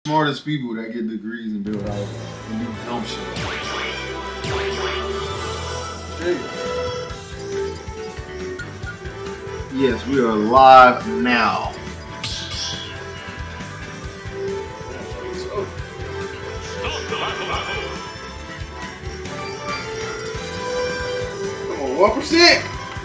Smartest people that get degrees and build houses and do dumb shit. Yes, we are live now. Come on, 1%.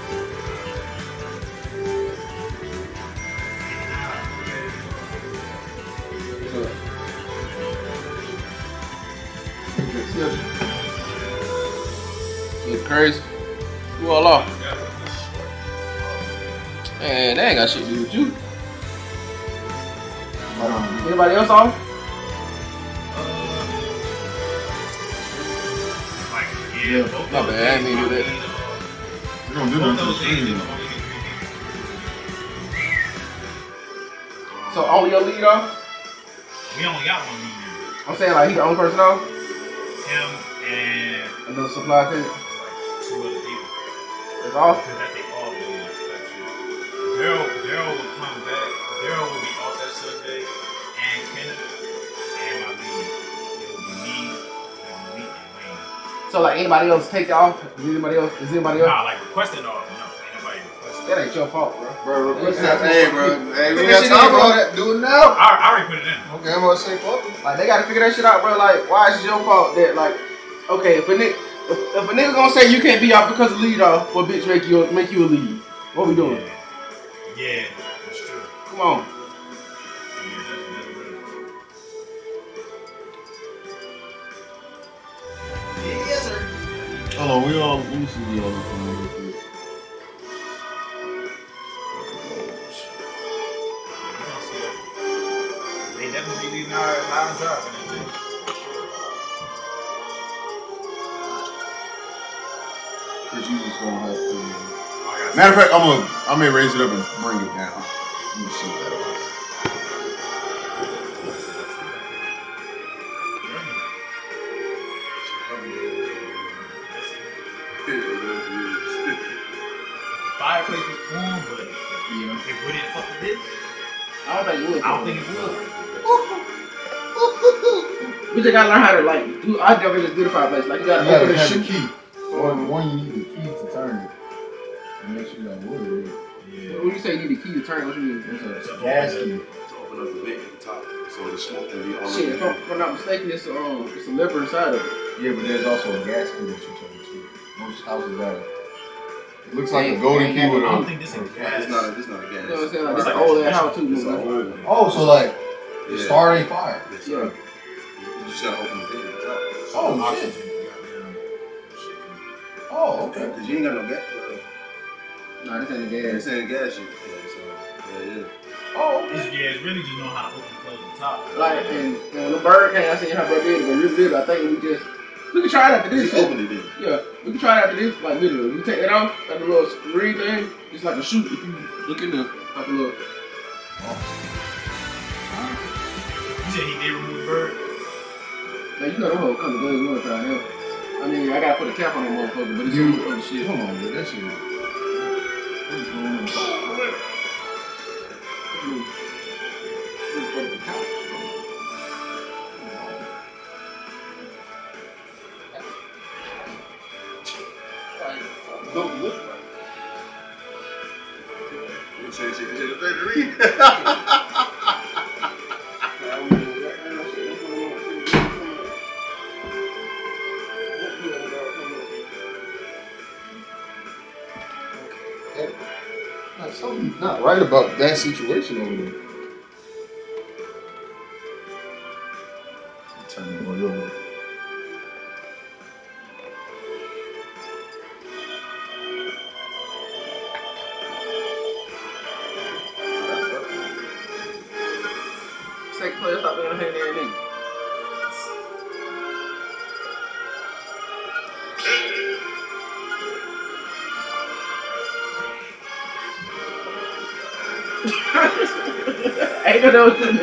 Look crazy. Who all off? Man, they ain't got shit to do with you. Anybody else off? Yeah, my bad. I didn't mean to do that. We don't do nothing. So only your lead off? We only got one lead. I'm saying like he the only person off? Him and the supply team? Like 2 other people. That's all? Because that's they all lead. Daryl will come back. Daryl will be off that Sunday, and Kenneth, and my lead. It will be me, and Malik, and Wayne. So like anybody else take off? Is anybody else? Nah, like requesting off. No, ain't nobody requesting. That ain't your fault, bro. Requesting. Hey, bro. Hey, we got time, bro. Do it now. I already put it in. Okay, I'm gonna say fuck it. Like they gotta figure that shit out, bro. Like why is it your fault that like, okay, if a nigga gonna say you can't be off because of lead off, well bitch make you a lead. What we doing? Yeah, that's true. Come on. Yeah, that's real. Yes, sir. Hold on, let me see the other thing real quick. They definitely leaving our jobs and everything. Cause you just gonna have to. Matter of fact, I may raise it up and bring it down. Let me see that. Fireplace was cool, but it wouldn't fuck with this. I don't think it would. I don't think it would. We just gotta learn how to like do. I never just do the fireplace. Like you gotta open the have shoe. the key. One, you need the key to turn it. And make sure you got wood. Yeah. When you say you need the key to turn, what you mean? It's a gas key. To open up the vent at the top, so the smoke can be all Shit, if I'm not mistaken, it's a lever inside of it. Yeah, but there's also a gas key that you turn to. Most houses have it. It looks like a golden key with I don't think this is gas. It's not a gas. You know what I'm saying? Like, it's an old ass house too. It's an old one. Oh, so like, the Yeah. start ain't fire. Yes, Yeah. sir. You just gotta open the vent at the top. Oh, shit. Oh, okay. Because you ain't got no gas. Nah, this ain't a This gas. ain't gas shit. Yeah, so, yeah. Oh, okay. It's really just know how to open and close the top. Like, and the bird came, I seen how bro did it, but really good. I think we can try it after this. Just open it then. Yeah, we can try it after this. Like literally, we take that off, like the little screen thing. It's like a shoot. If you look in there, like a little. You said he did remove the bird? Like you know the whole come good one time. Yeah. I mean, I gotta put a cap on that motherfucker, but it's some other shit. Come on, man. That shit. What is going on? Don't look like it. You say shit, you the third read. Something's not right about that situation over there. Turn it on your way. Second player, stop being a hand there, nigga. Ain't gonna know what to do.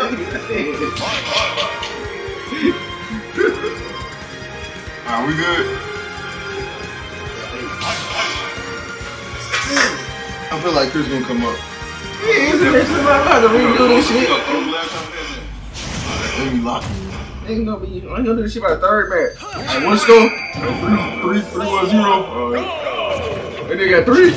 Alright, we good? I feel like Chris gonna come up. Yeah, he's in this motherfucker redo this shit. Let me lock you. Ain't gonna be. I ain't gonna do this shit by the third match. Like, one score? 3-1-0. And they got 3.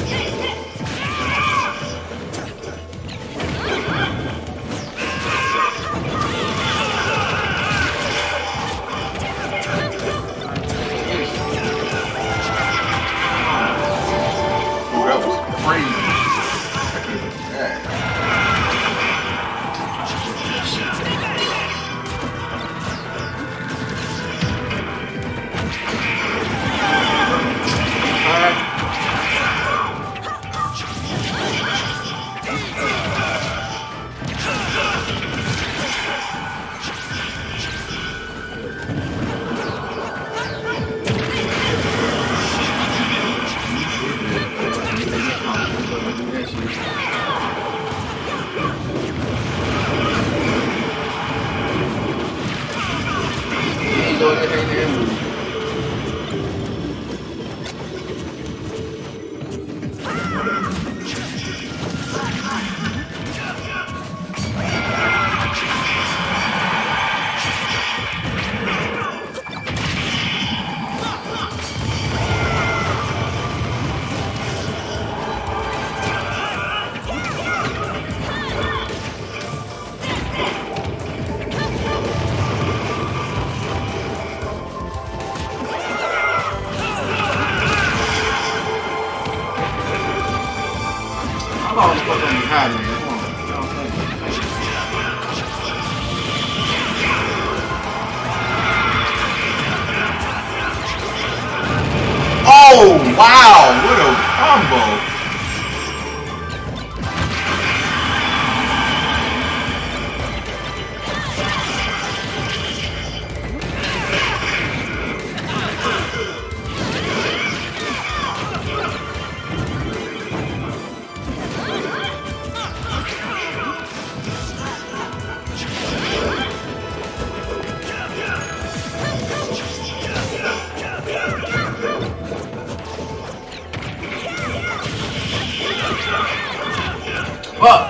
Oh, that was crazy. Oh, wow, what a combo. Fuck!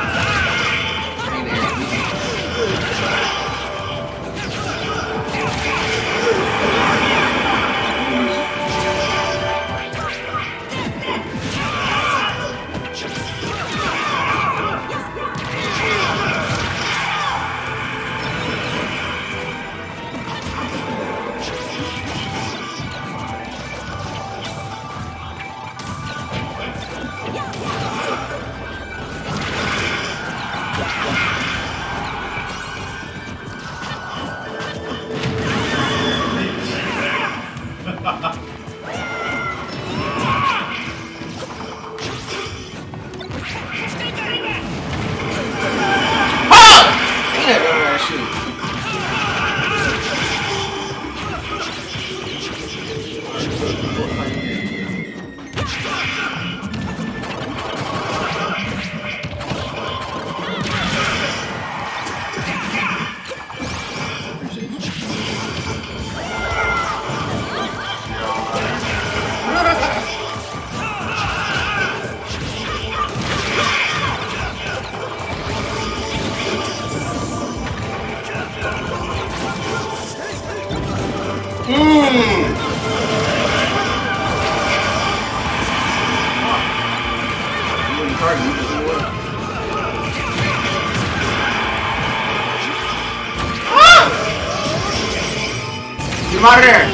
Get out of there!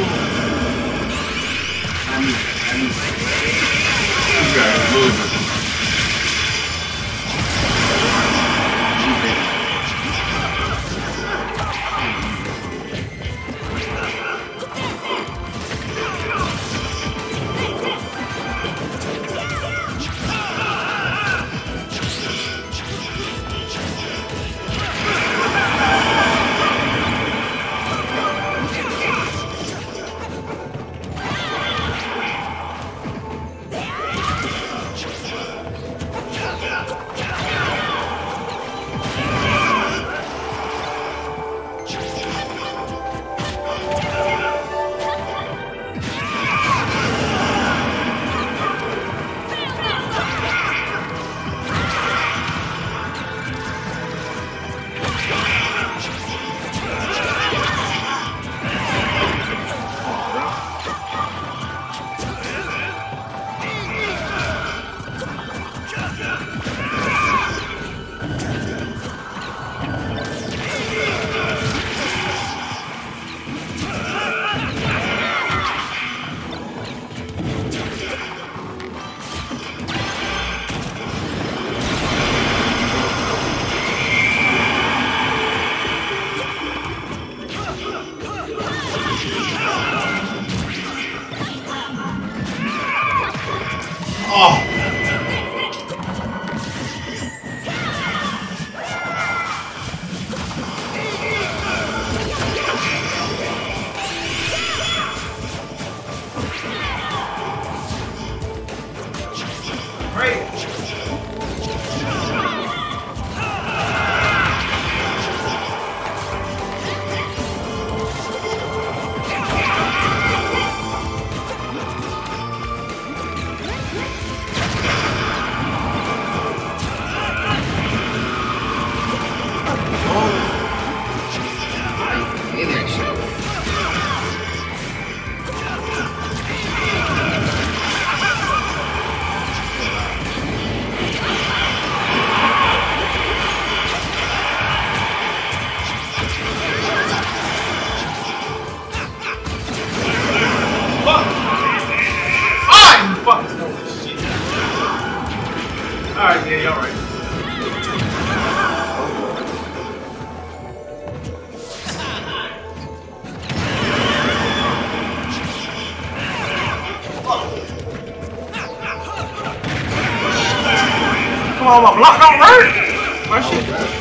Oh, my block don't work. My shit.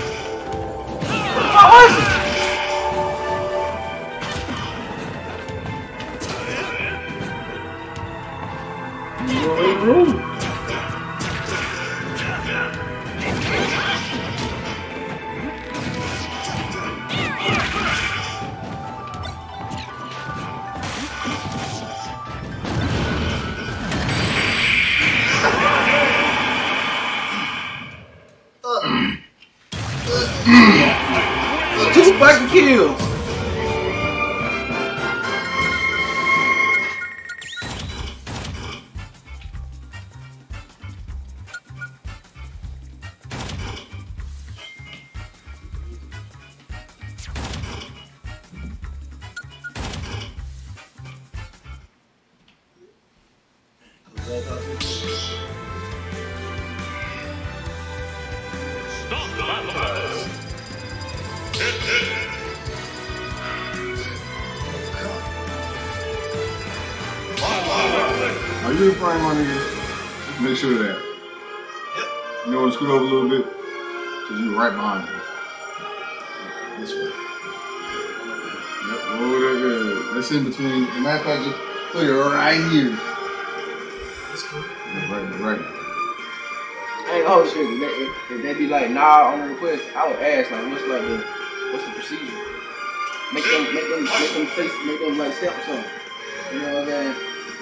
What was it? You ain't rude. Two fucking kills. Are you in front of my nigga? Make sure of that. Yep. You know when to scoot over a little bit? Because you're right behind me. This way. Yep, over there. That's in between. As a matter of fact, just put it right here. That's cool. Yeah, right. Hey, oh shit, if they be like, nah, on the request, I would ask, like, what's the procedure? Make them like step or something. You know what I'm saying?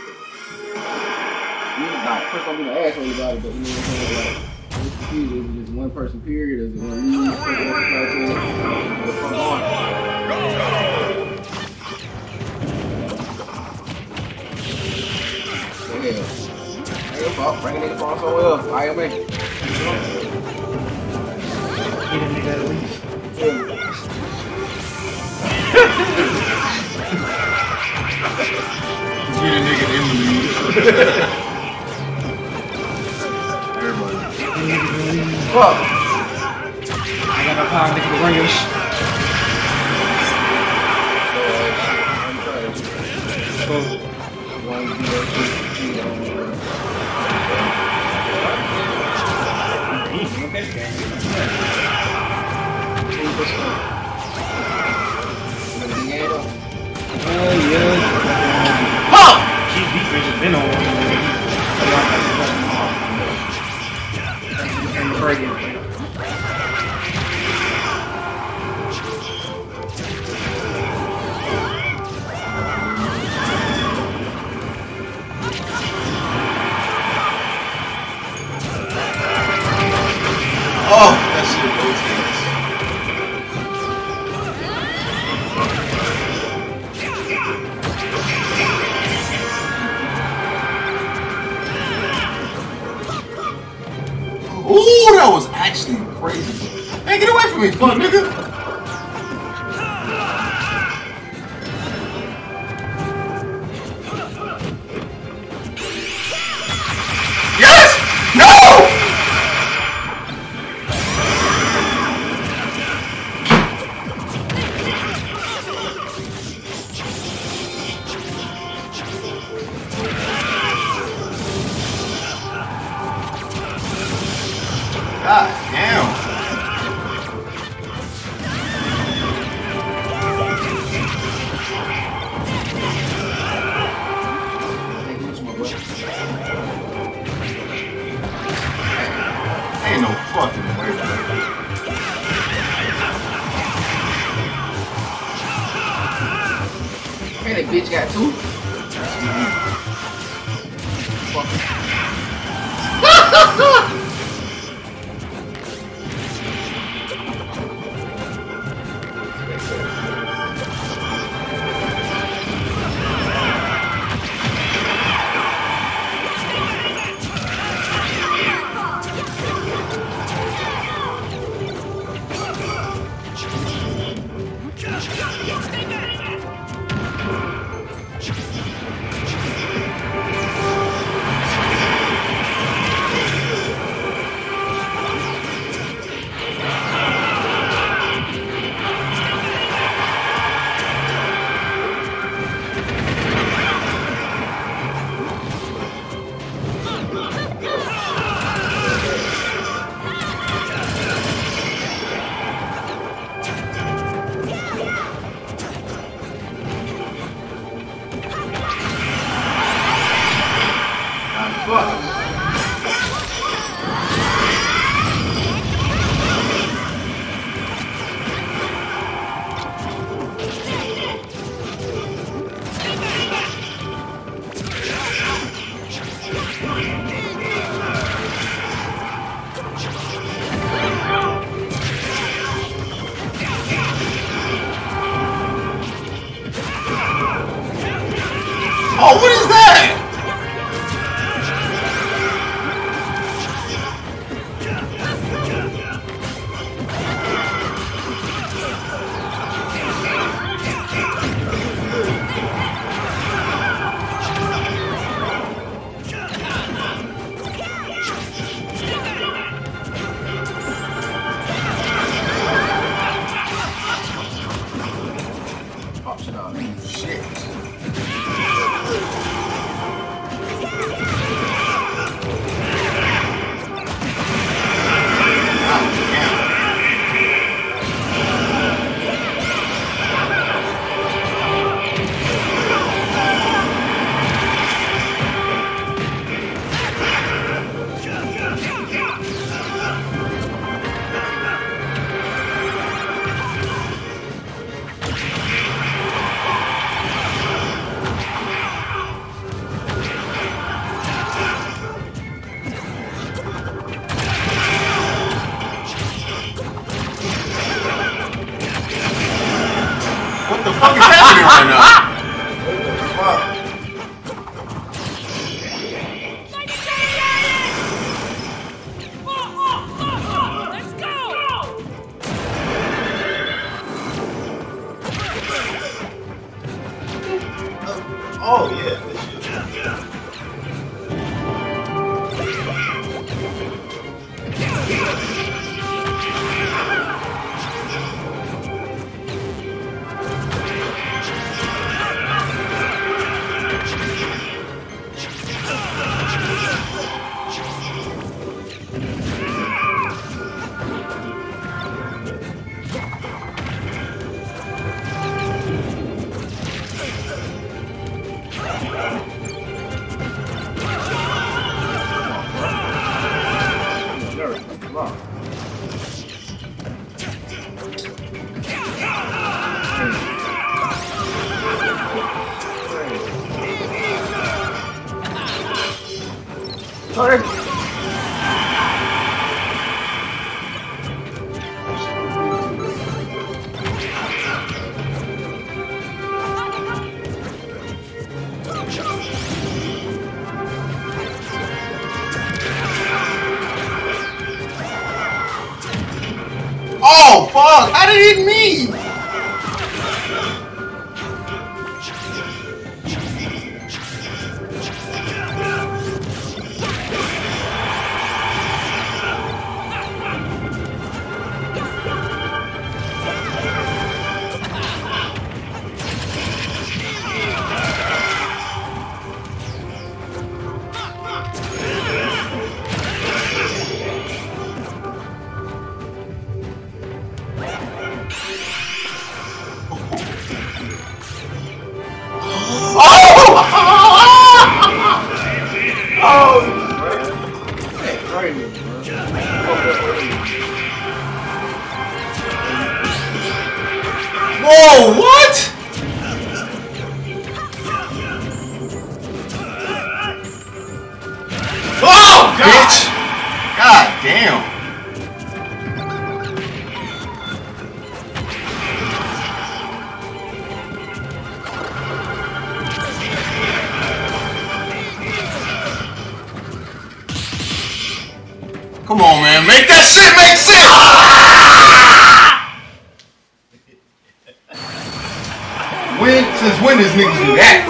Nah, first I'm gonna ask anybody, but you know what I'm saying? Like, what's the procedure? Is it just one person period? Is it one lead? What's going on? Yeah. Hey, fuck, bring a nigga from somewhere else. I am in. Get a nigga at least. Get a nigga in the lead. Everybody. Fuck. I got no power nigga to run your shit. Keep defense has been on. Oh, that shit rotates. Ooh, that was actually crazy. Hey, get away from me, fuck nigga. Yes! No! God damn. Ain't no fucking way. Man, that bitch got two. Oh, what is that? What the fuck is happening right now? Oh yeah, this shit. Sorry. Oh fuck! How did it hit me? Whoa, what? Oh, bitch! God damn. Come on, man. Make that shit make sense! Since when does niggas do that?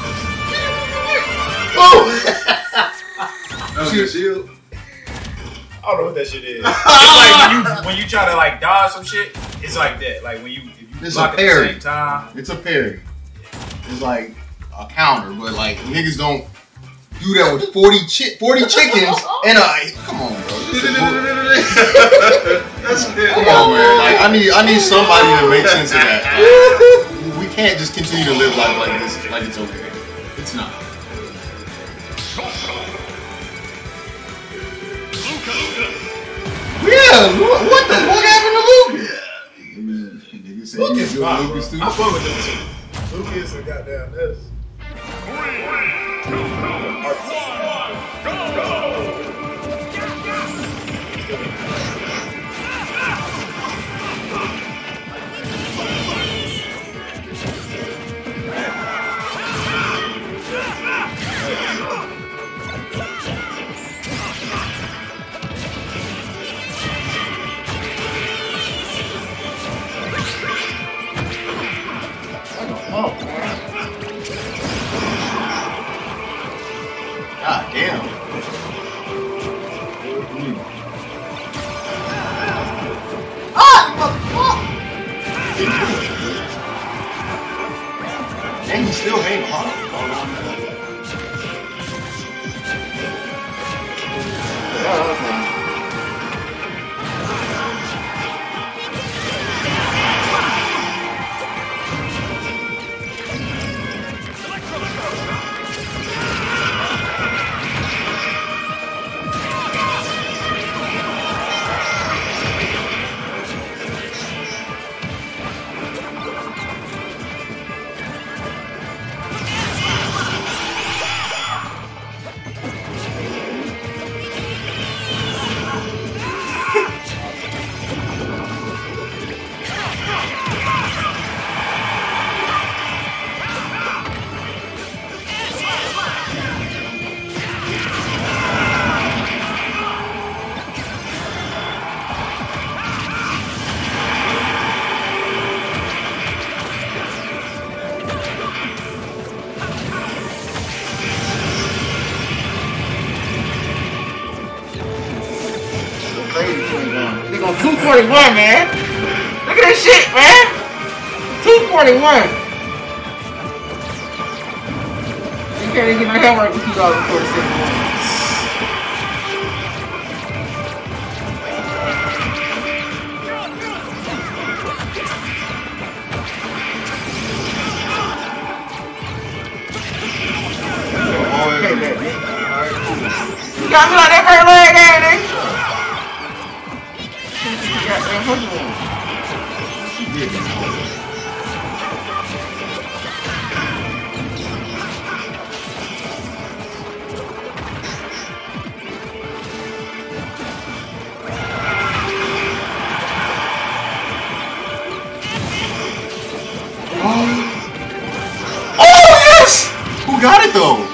Oh! That was your shield? I don't know what that shit is. It's like when you try to like dodge some shit, it's like that. Like when you if you It's block a at the parry. same time. It's a parry. It's like a counter, but like niggas don't do that with 40 chickens and come on, bro. Come on, man. Like I need somebody to make sense of that. We can't just continue to live life like this, like it's okay. It's not. Yeah, what the fuck happened to Lucas? Nigga said Lucas, you fine, Lucas too. I fuck with them too. Lucas and goddamn this. 3, 2, 1, go! up, man. God damn. And he's still hanging hard. They go 241, man. Look at this shit, man. 241. You can't even get my hair right with $2.46. You got me like that first leg there, nigga. Oh yes! Who got it though?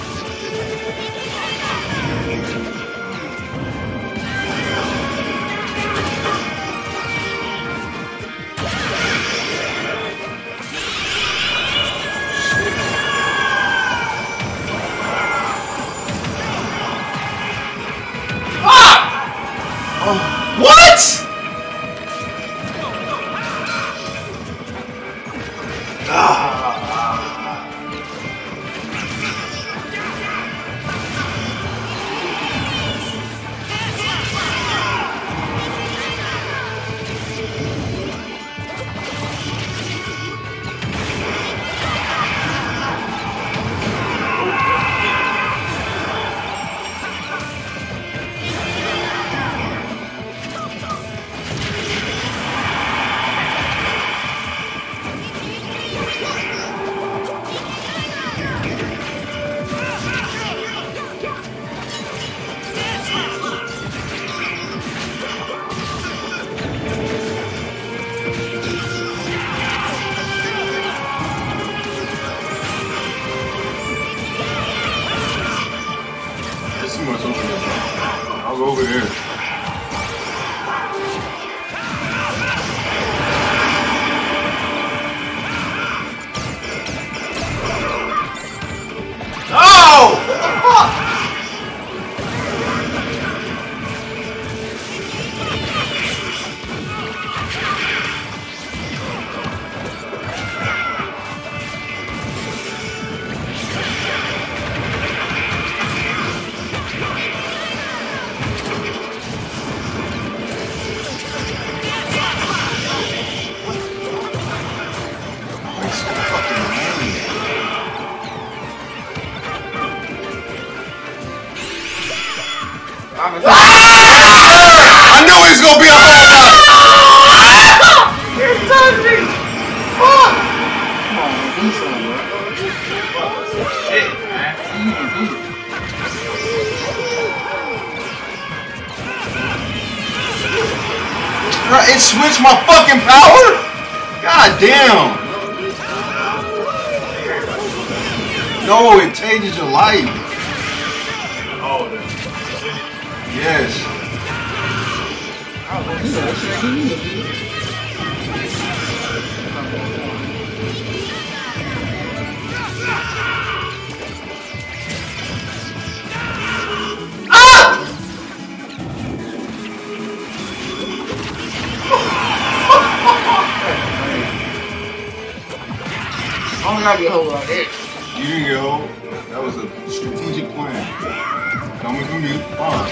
What? I'll go over here. Oh! What the fuck? I knew it was gonna be a whole lot. You touched me! Fuck! Come on, man, do something, bro. Shit, man. It switched my fucking power? God damn. No, it changes your life. Oh, Yes. don't gotta get hold like that. You didn't get hold. That was a strategic plan. Coming from you. Fine.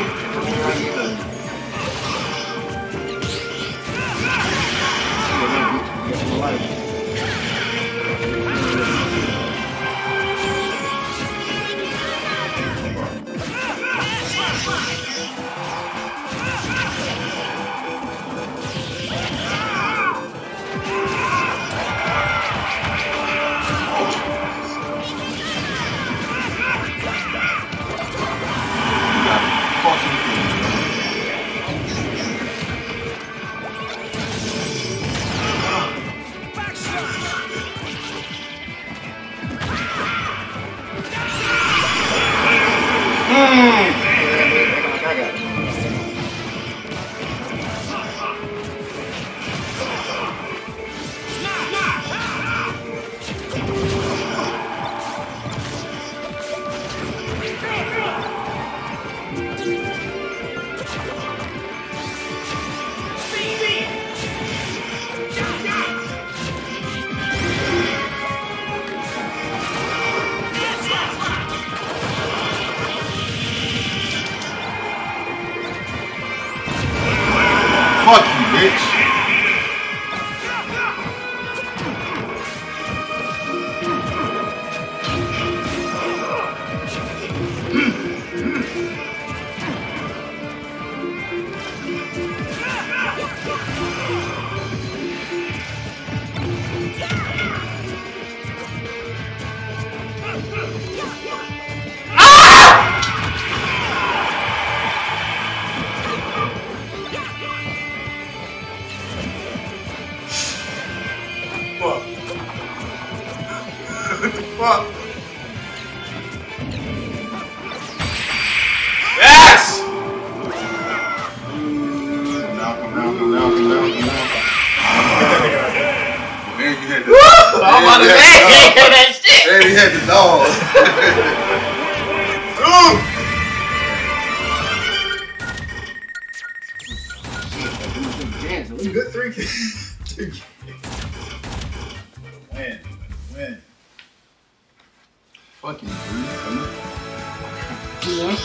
Fuck you, bitch. Fuck. Yes! Come down. And you had the I'm about to say that shit. And you had the dog. Good 3 kills. Win. Fucking dude. Yeah.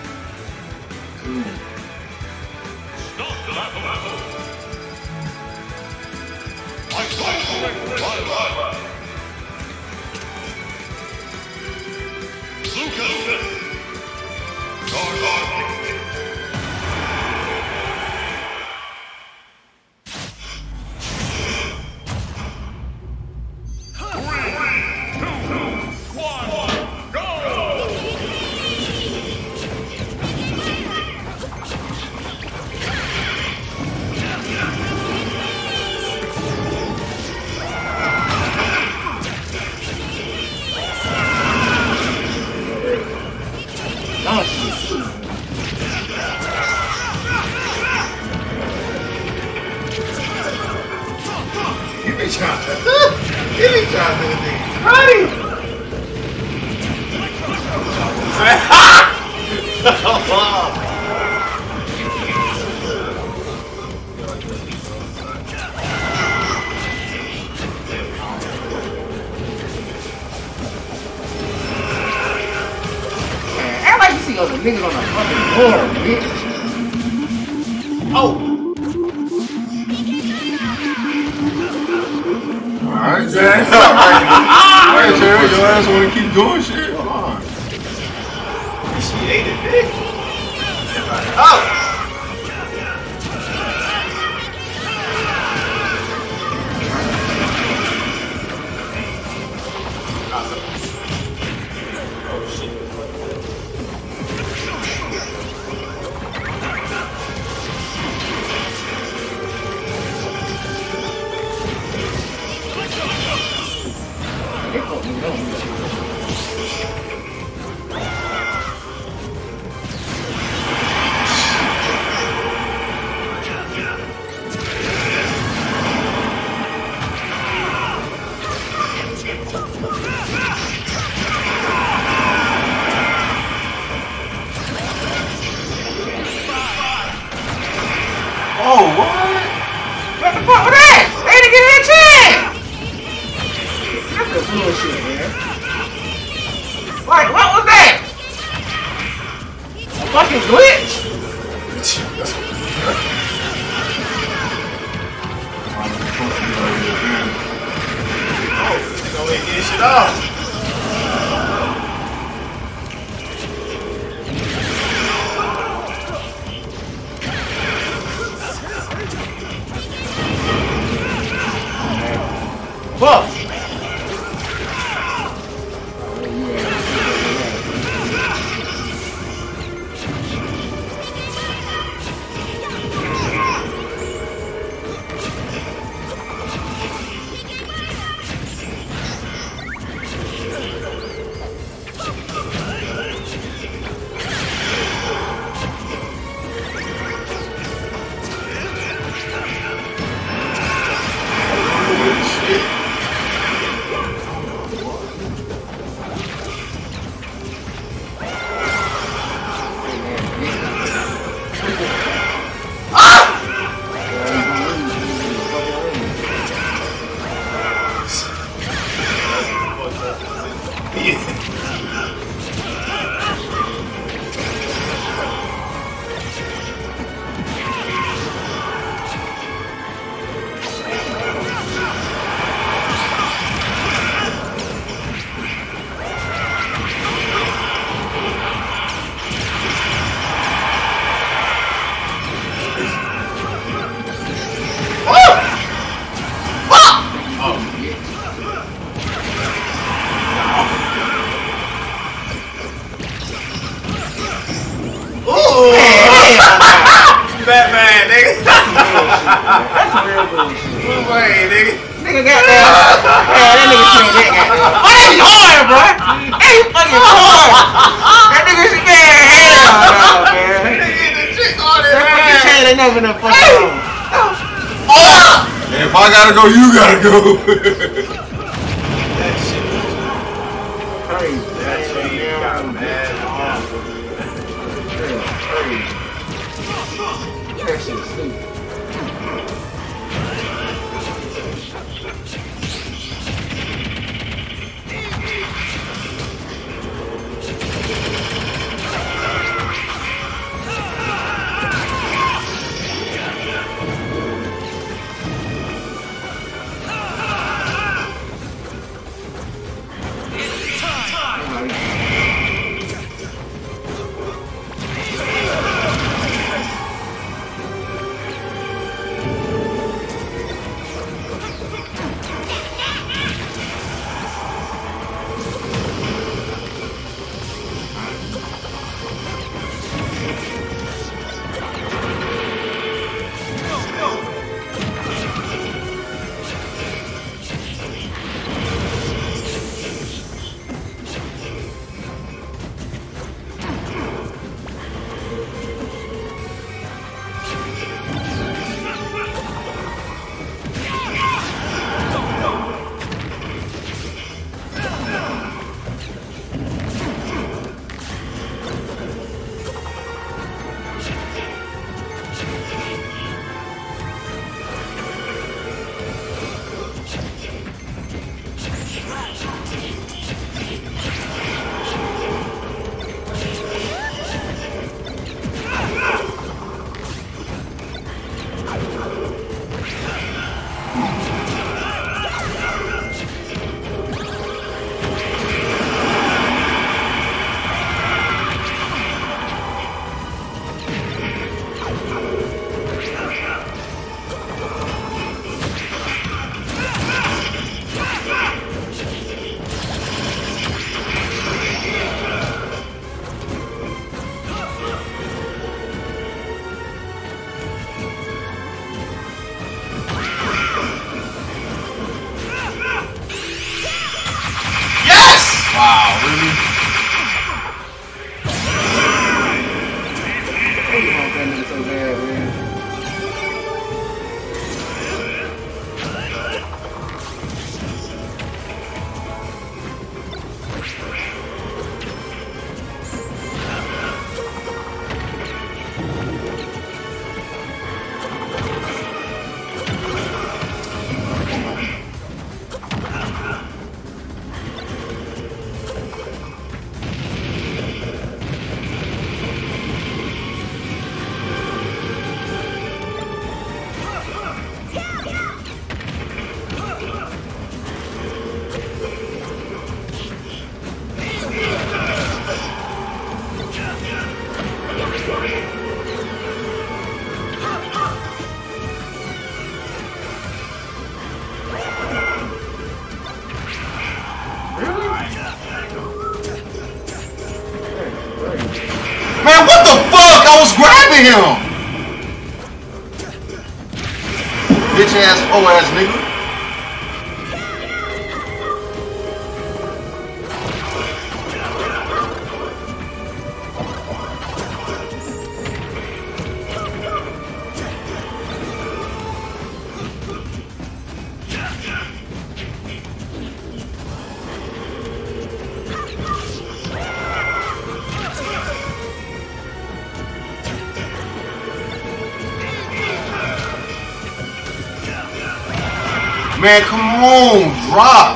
Niggas on the fucking floor, bitch. Oh! Alright, Jack. Alright, Jerry, your ass wanna keep doing shit? Come on. She ate it, bitch. Oh! Oh, what? What the fuck was that? They didn't get that chance! That's the bullshit, man. Like, what was that? A fucking glitch? Go ahead and get shit off. Fuck! Batman, nigga. That's some real bullshit. Wait, nigga. Nigga got that. Man, that nigga can't get goddamn. Oh, that's hard, bro. That is fucking hard. That nigga shit, man. Hell no, man. That fucking chain ain't never been fucking on. If I gotta go, you gotta go. That shit was Crazy. that shit got mad awesome. Crazy. That shit is stupid. was grabbing him. Bitch ass, hoe ass nigga. Man, come on, drop.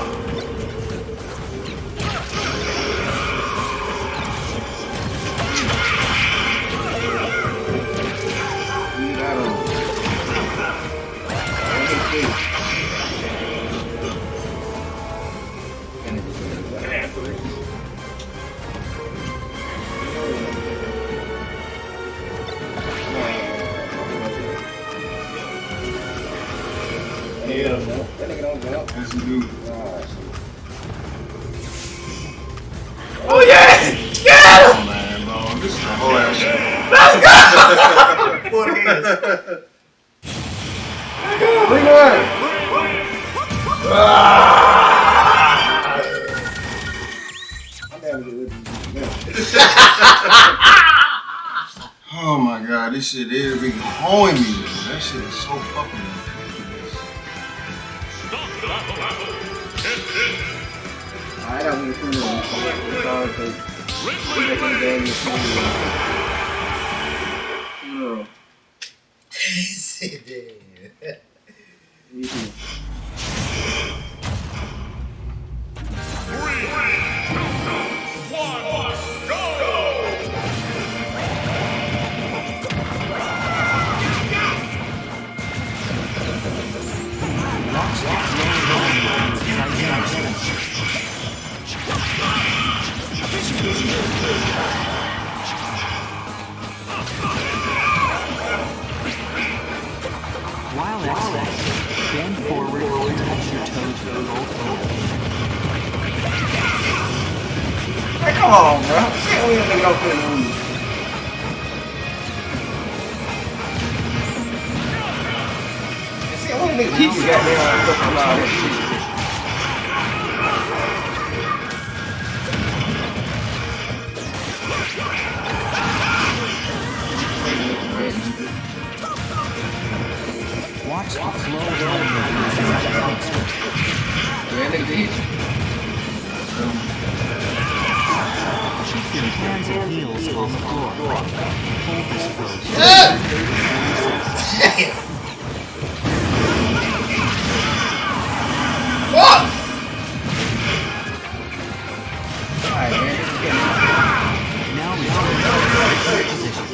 Yes, you do. Oh yeah! Get him! Oh man, bro, this is the whole ass shit. Let's go! Bring her! Oh my god, this shit is be hoeing me. That shit is so fucking ridiculous. I don't want to see them. It's all because we're making the game this morning. Me too. While exercising, bend forward and touch your toes with both hands. Hey, come on, bro. See, we ain't gonna put it on you. See, I want to make teach you goddamn stuff from all that shit. Watch the flow of the Yeah, nigga, teach. Keep your hands and heels on the floor. Hold this pose. What? Alright, man. Now return to the position.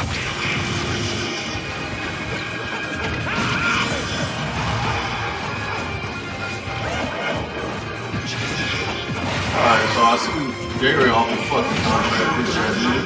Alright, so I see Jerry off the fucking contract. Bitch ass nigga.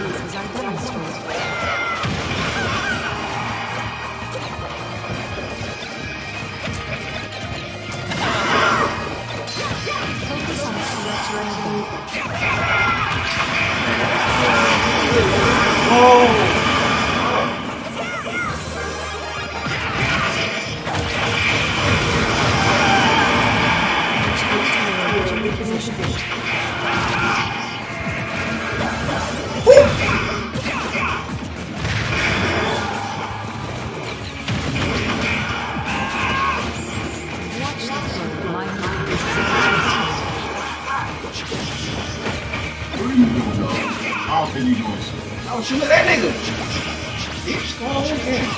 I don't think you doing shit. I was shooting at that nigga. Bitch, come on again.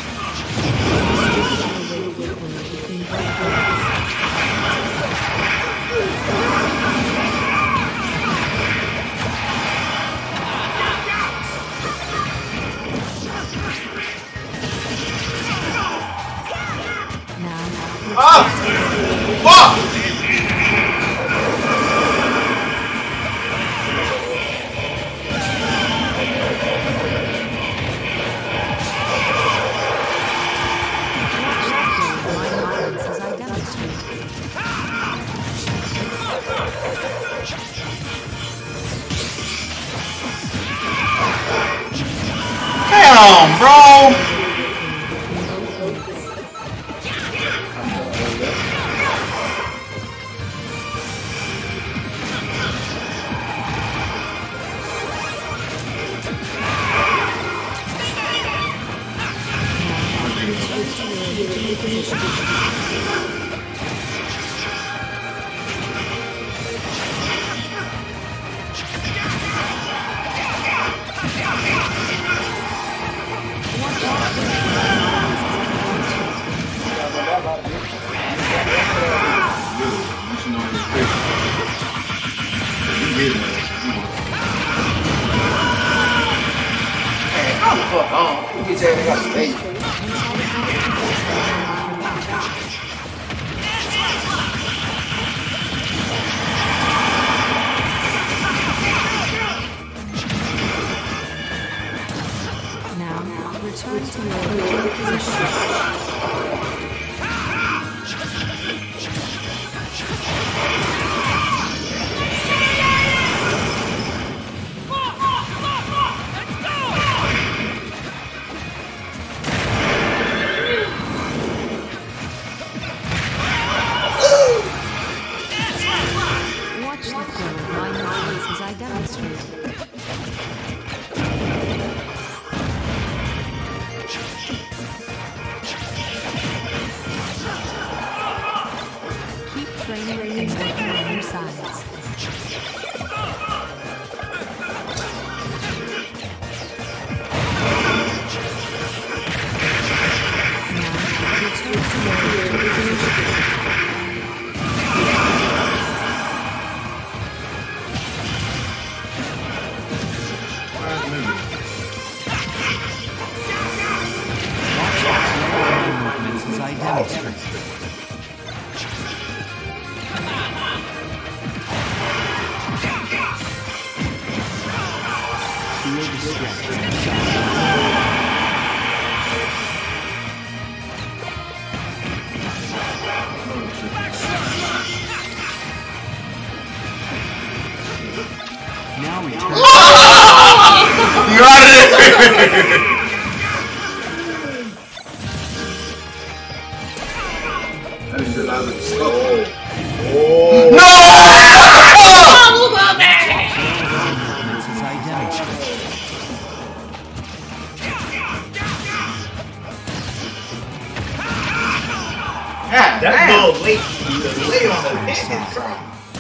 Ah! Fuck! Hell Damn, bro. Fuck on. You get your ass got some bait. Now, return to your original position. Now return. You out of there! That ball late on the hit, bro.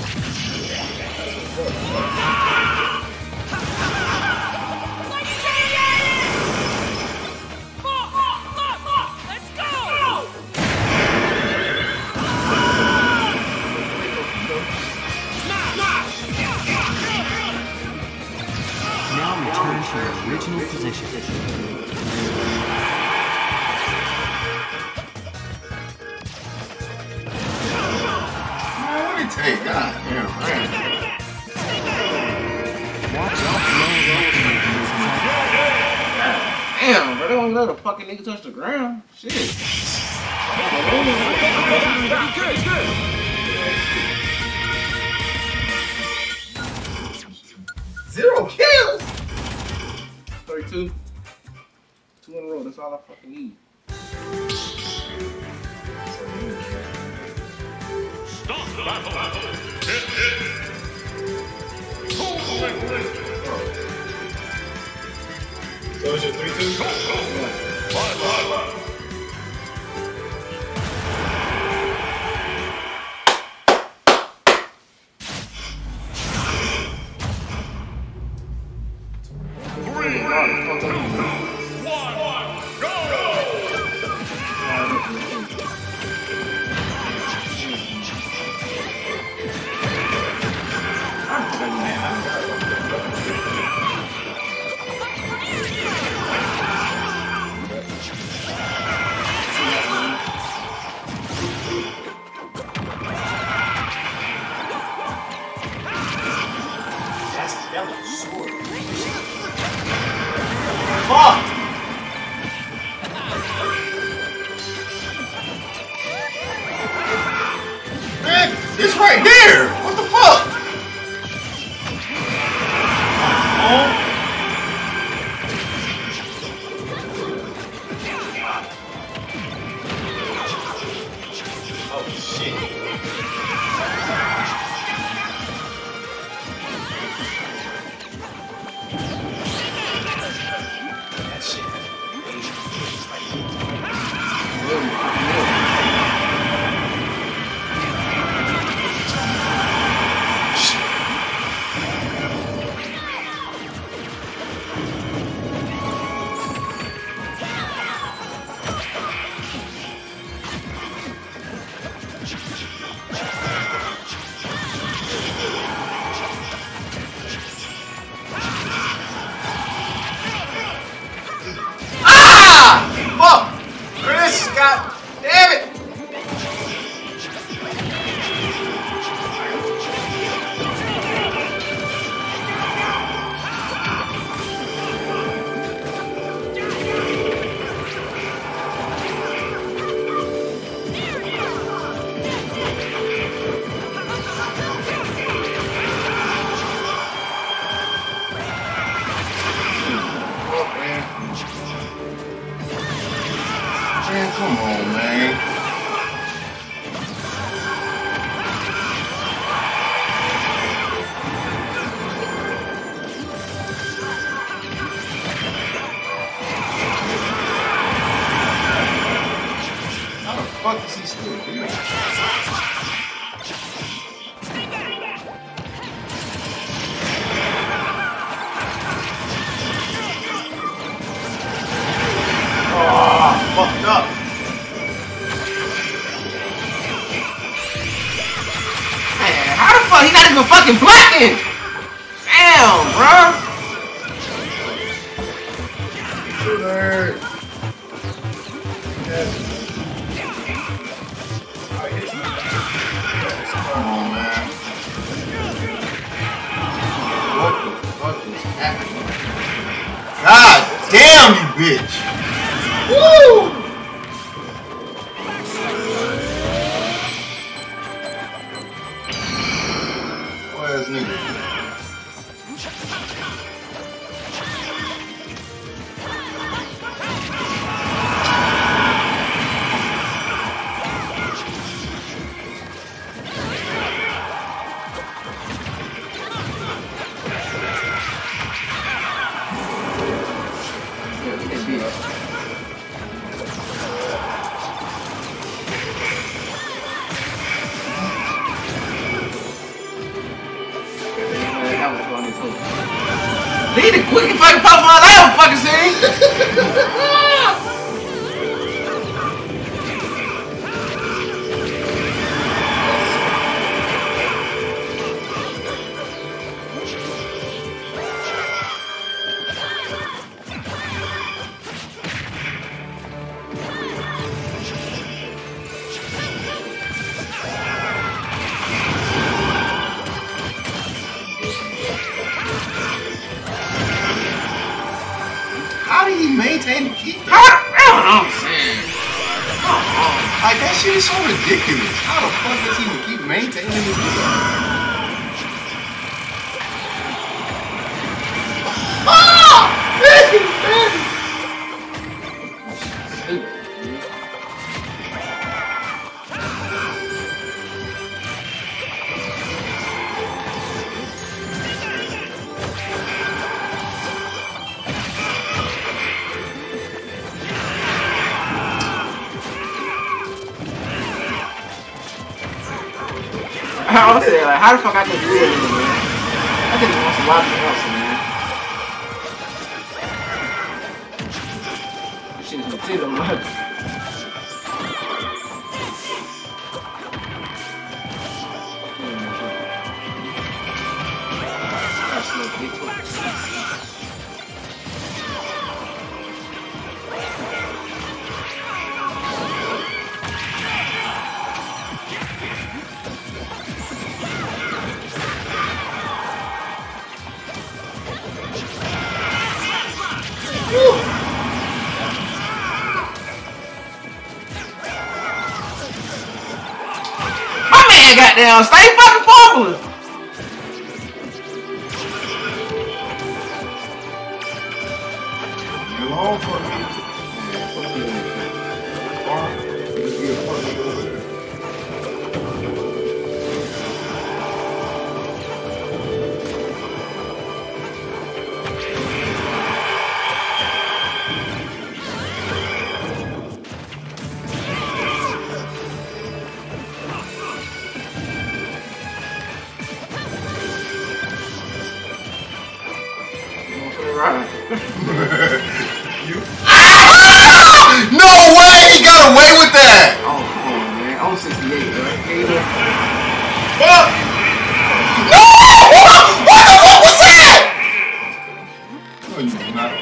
Now return to your original position. Hey, God damn, man. Watch out, Damn, bro, they won't let a fucking nigga touch the ground. Shit. Zero kills. 32. 2 in a row. That's all I fucking need. So is it 3-2? He's still big. Oh, fucked up. Man, how the fuck he not even fucking blocking? Damn, bro. Come on, man. What the fuck is happening? God damn, you bitch. Woo! What ass nigga? Leave the quick fucking Pokemon I don't fucking see. How do you maintain the keep? I don't understand. Like, that shit is so ridiculous. How the fuck does he even keep maintaining the keep? I was saying, like, how the fuck I can do it, man? I just want to watch it else, man. This shit is Nintendo, man. My man goddamn stay fucking fumbling. You long for me? Yeah, fuck you. Just be a fucking over there. No way! He got away with that! Oh, come on, man. I'm 68, right? Fuck! No! What the fuck was that? No, you do not.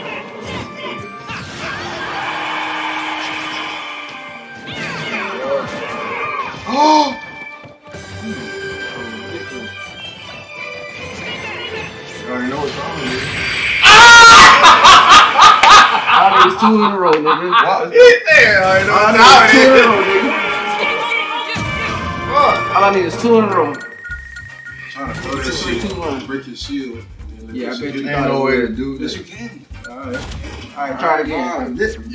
Oh! You already know what's wrong with you. All these 2 in a row, nigga. What? He's there! I know All how I need is 2 in it a row, is. nigga. Fuck! All I need is 2 in a row. Trying to throw that shit. 2-1. Break his shield. Yeah, I bet you Ain't no way to do Yes, this. you can. Alright. Alright, try it again.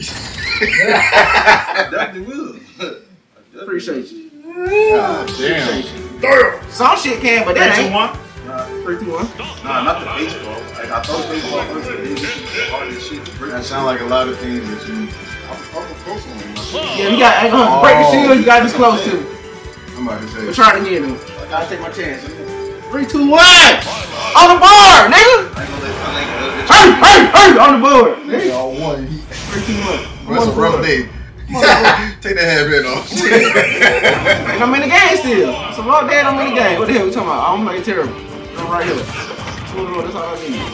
Definitely will. Appreciate you. God damn. Some shit can, but that ain't. 3-2-1. 3-2-1. Nah, not the baseball. Like, I thought baseball was the hardest shit to break. That sounds like a lot of things that you Yeah, you got break the shield. You gotta be close to. I'm about to say. I'm trying again, though. I gotta take my chance. 3, 2, 1. On the board, nigga. Hey, on the board. Nigga, all one. 3, 2, 1. That's a rough day. Take that headband off. And I'm in the game still. It's a long day and I'm in the game. What the hell we talking about? I'm like terrible. I'm right here. That's all I need.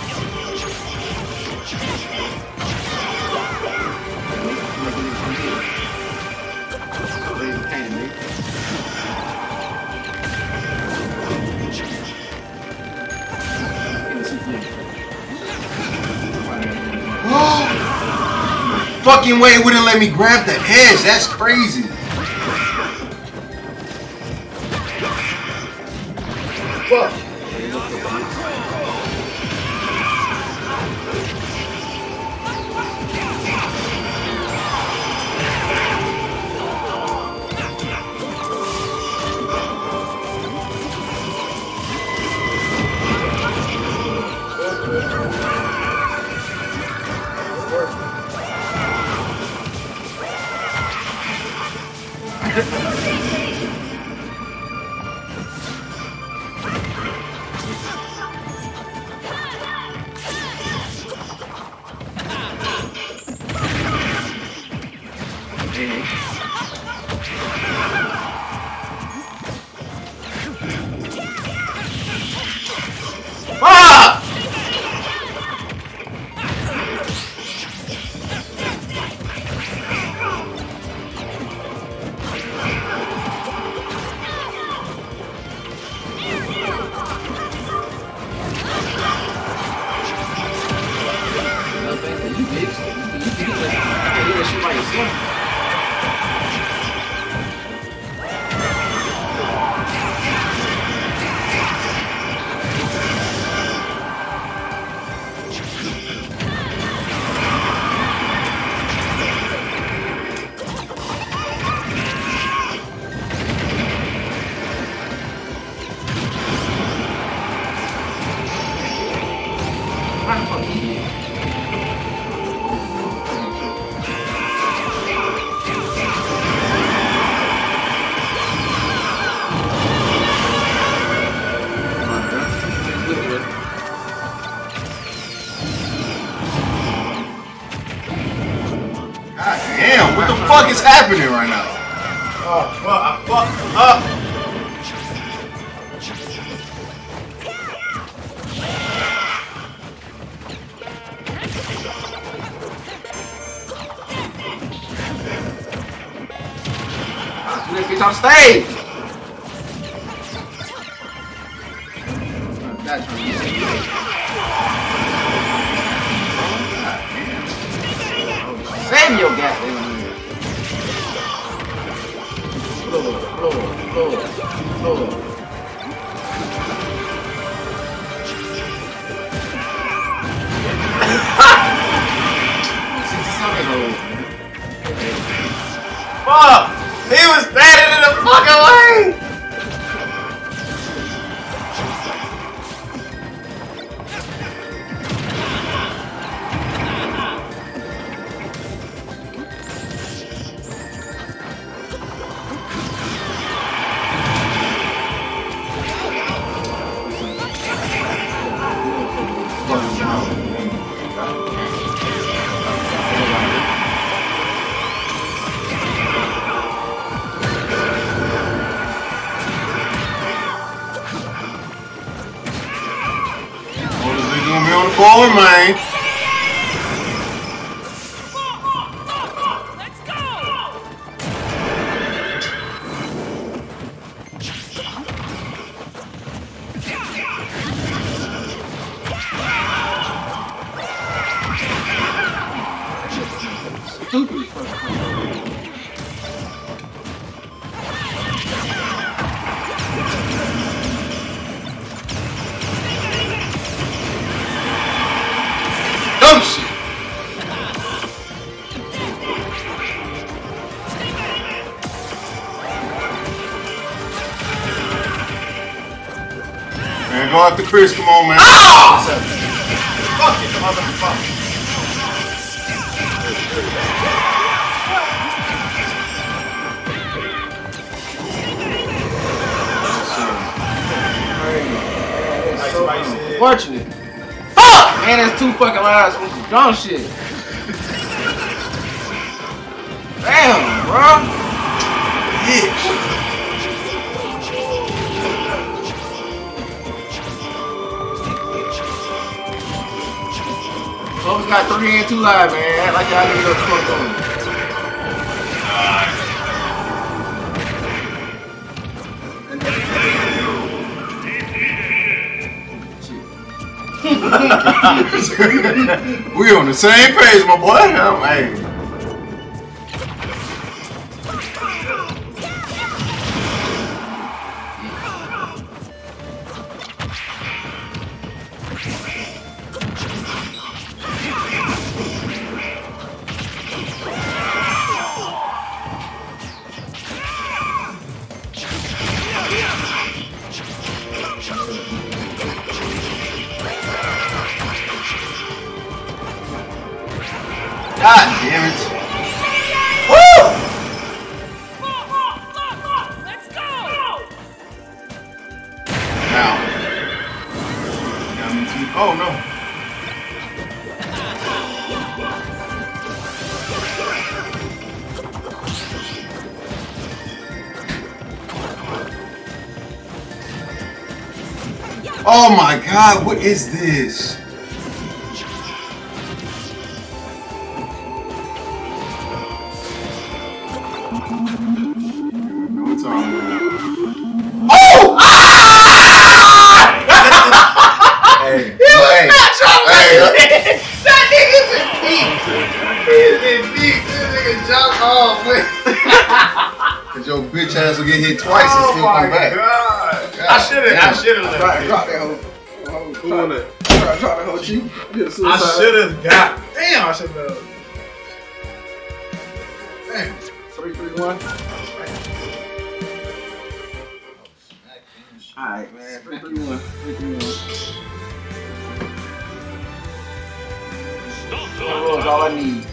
Fucking way it wouldn't let me grab the edge. That's crazy. Fuck. Damn, what the fuck is happening right now? Oh, fuck, I fucked up. Let's get on stage. Save your goddamn man. Floor. Fuck! He was standing in the fucking way! Gonna be on the forward, man. Let's go! Stupid. Dumb shit. Man, go after Chris. Come on, man. Fuck it, motherfucker. spicy. Fortunate. Fuck! Man, that's 2 fucking lives with some dumb shit. Damn, bro. Bitch. Folks got 3 and 2 live, man. Act like y'all niggas are fucked on. We on the same page, my boy. Hey. God damn it. Woo! Let's go! Now. Oh no. Oh my God, what is this? Oh! Ah! Hey, hey, hey. That nigga's in deep. He's in deep. This nigga jumped off with. Cause your bitch ass will get hit twice and still come back. God. God. I should have left. Drop that hoe. Drop that hoe, Chief. I should have got. Damn, I should have. Damn. 3, 3, 1. Alright, man. 3, 3, 1. 3, 3, 1. That was all I need.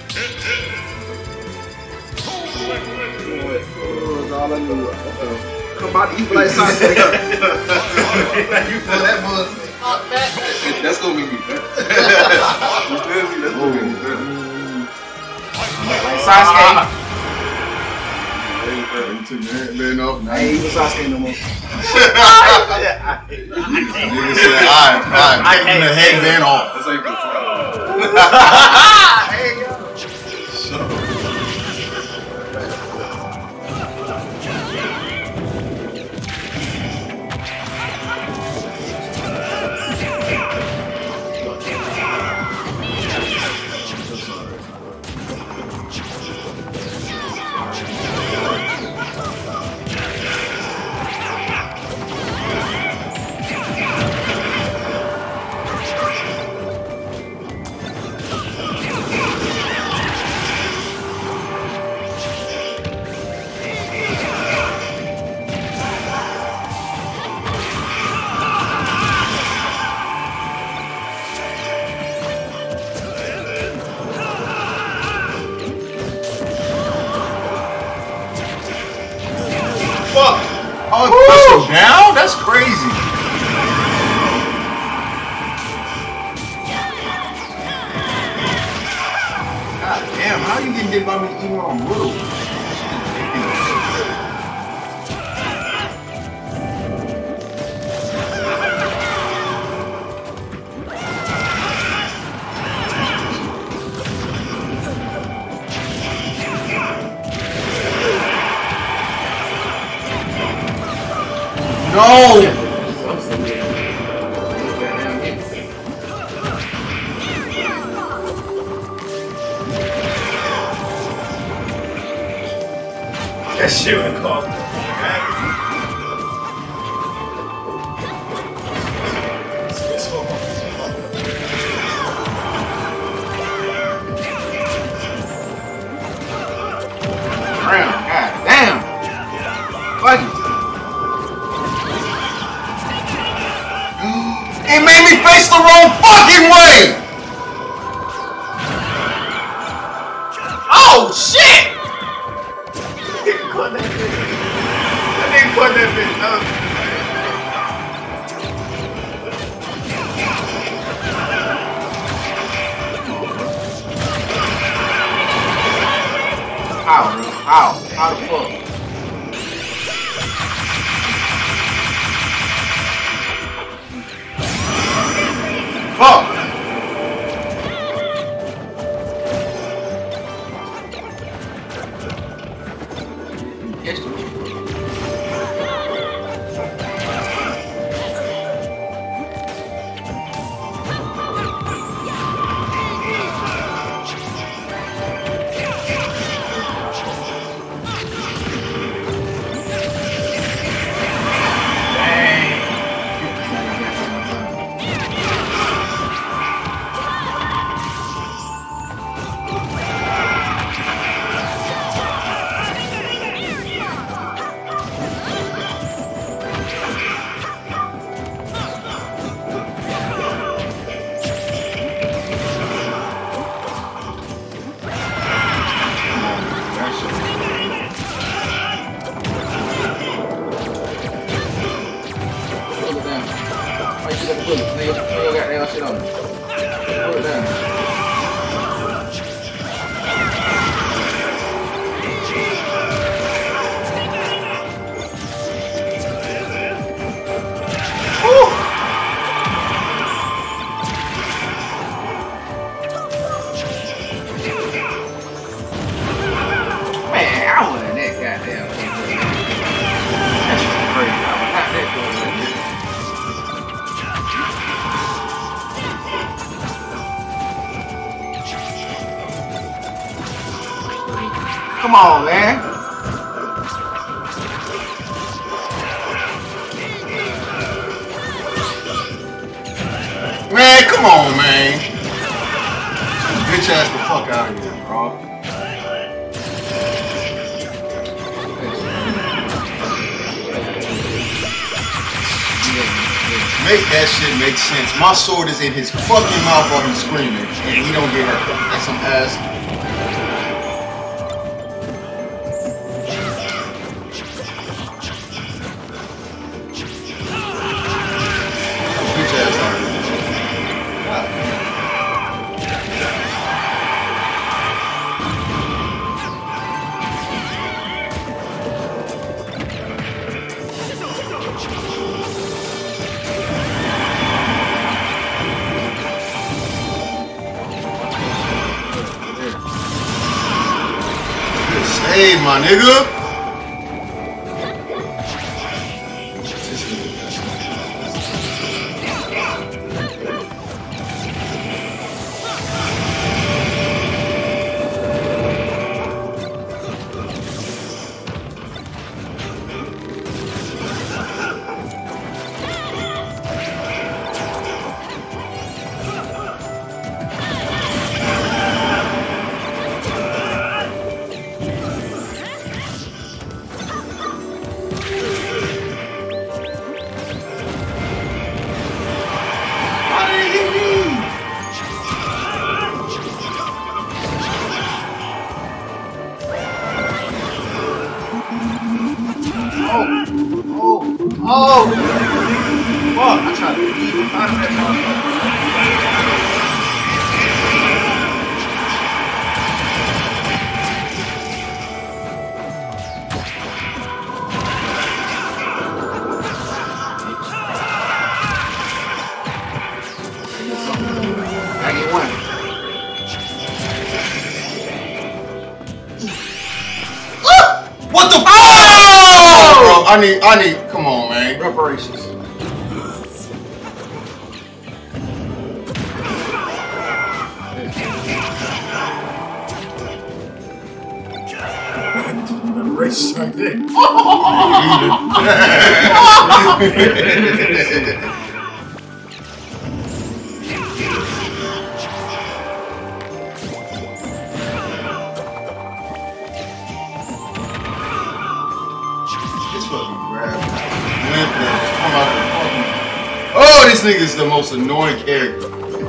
That was all I need. Come out to eat like Sasuke. You feel that motherfucker? That's gonna make me better. You feel me? That's gonna make me better. Like Sasuke. You took your headband off. I ain't even Sasuke no more. Nigga said, I'm taking the headband off. That's like There you go. Oh, it pushed him down? That's crazy. God damn, how you getting hit by me even on little? No! That shit would call. God damn! Fuck it. It made me face the wrong fucking way! Oh shit! That nigga put that bitch up. Make sure you got the bullet. Lay your goddamn shit on it. Pull it down. Come on, man. Man, come on, man. Bitch ass the fuck out of here, bro. Make that shit make sense. My sword is in his fucking mouth while he's screaming, and he don't get hurt. That's some ass. Hey, my nigga. Oh! Fuck, I tried to leave him out of that I get one. What the fuck? Bro, I need, come on, man. Reparations. Reparations right there. Oh, this nigga is the most annoying character.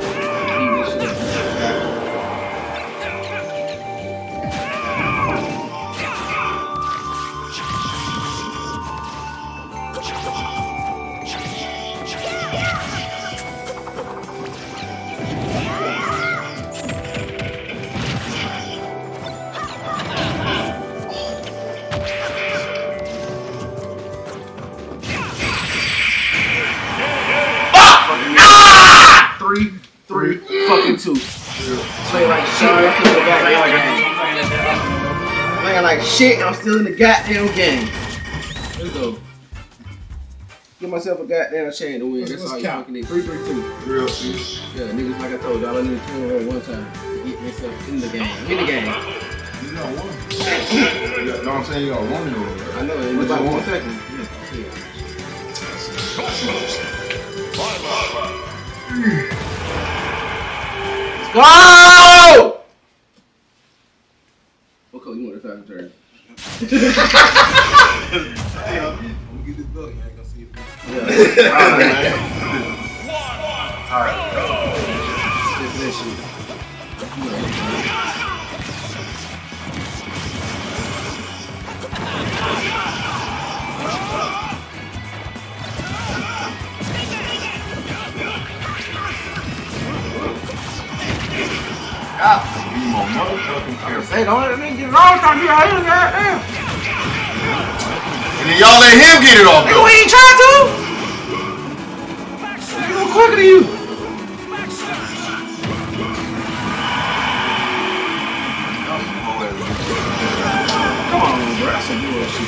Three, fucking two. Play like shit, I'm still in the goddamn game. Playing like shit, and I'm still in the goddamn game. Let's go. Give myself a goddamn chance to win. That's all you fucking need. 3-3-2. Real shit. Yeah, niggas, like I told y'all, I need to kill one time to get myself in the game. In the game. You got one. You know what I'm saying? You got one though. I know, it was like 1 second. Go! What color you want the time turn? Hey, I'm gonna get this belt. You ain't gonna see it. Yeah. Alright. This shit. Be more motherfucking careful. Say, don't let that nigga get it off. Trying to get out here, goddamn. And then y'all let him get it off, Nigga, though. we ain't trying to. Nigga, no quicker than you. Come on, bro. That's some bullshit.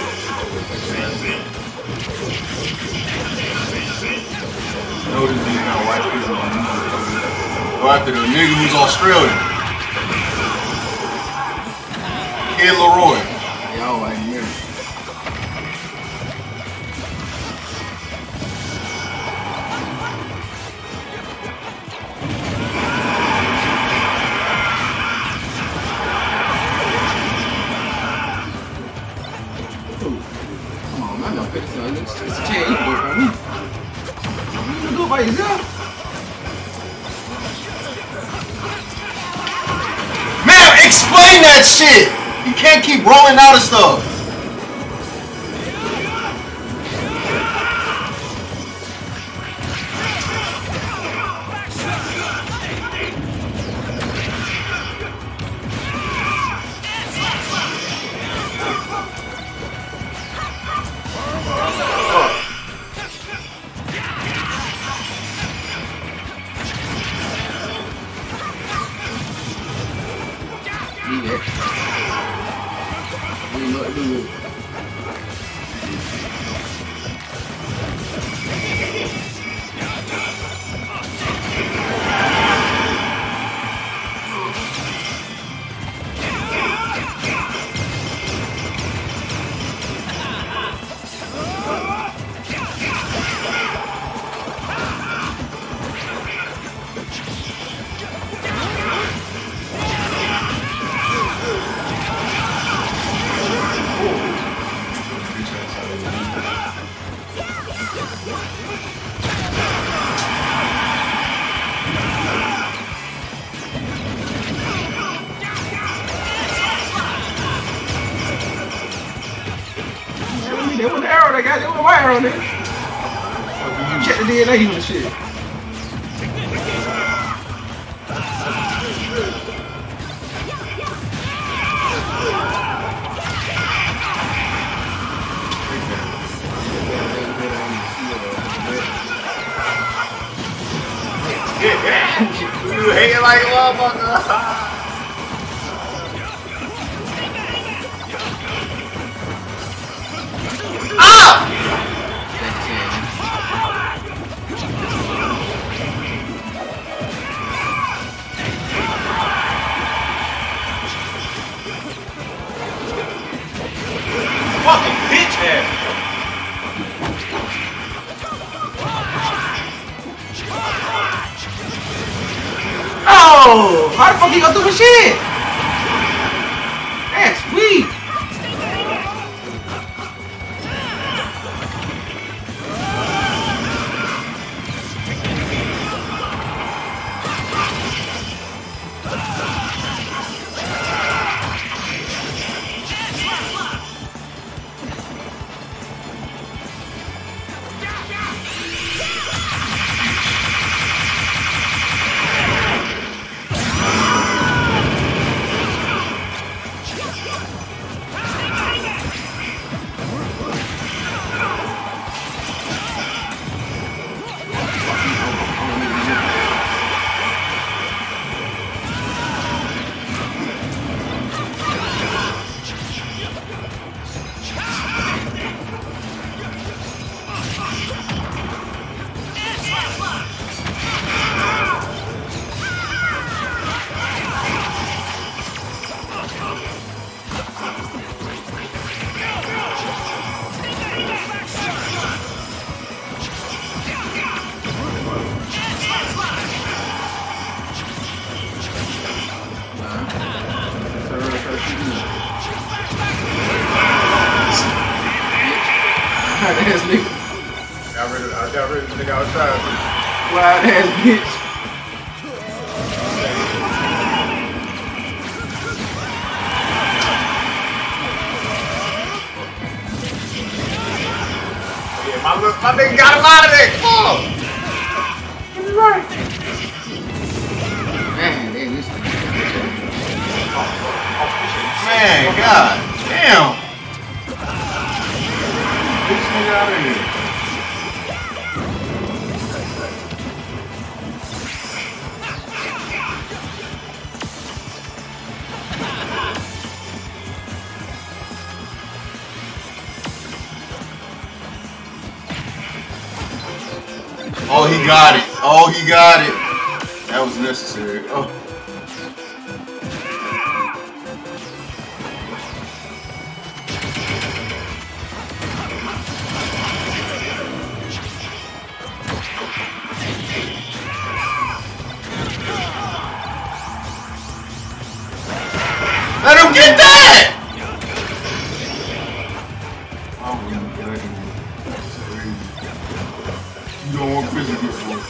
know this nigga got white people on him. Go after the nigga who's Australian. Kid Leroy. Y'all ain't here. Come on, man, don't pick this up. It's a chair you do it for me. You can do it by yourself. Man, explain that shit! You can't keep rolling out of stuff. They want the arrow they got, they want my arrow there. Check the DNA and shit. You hanging like a motherfucker. Fucking bitch ass. Oh! How the fuck you go through the shit? That's weak. Ass nigga. I got rid of the nigga I was trying to. Wild ass bitch. Yeah, my nigga got him out of there. Come on. Right. Man, damn, this God damn. Get this nigga out of here. Oh, he got it. Oh, he got it. That was necessary. Oh. Let him get that! I wouldn't play him. That's crazy. You don't want physical force.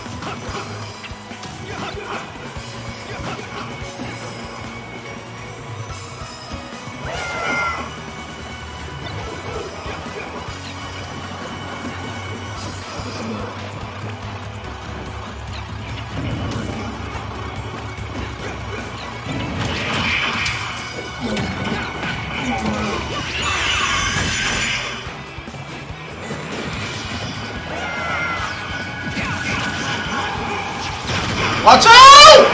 Watch out!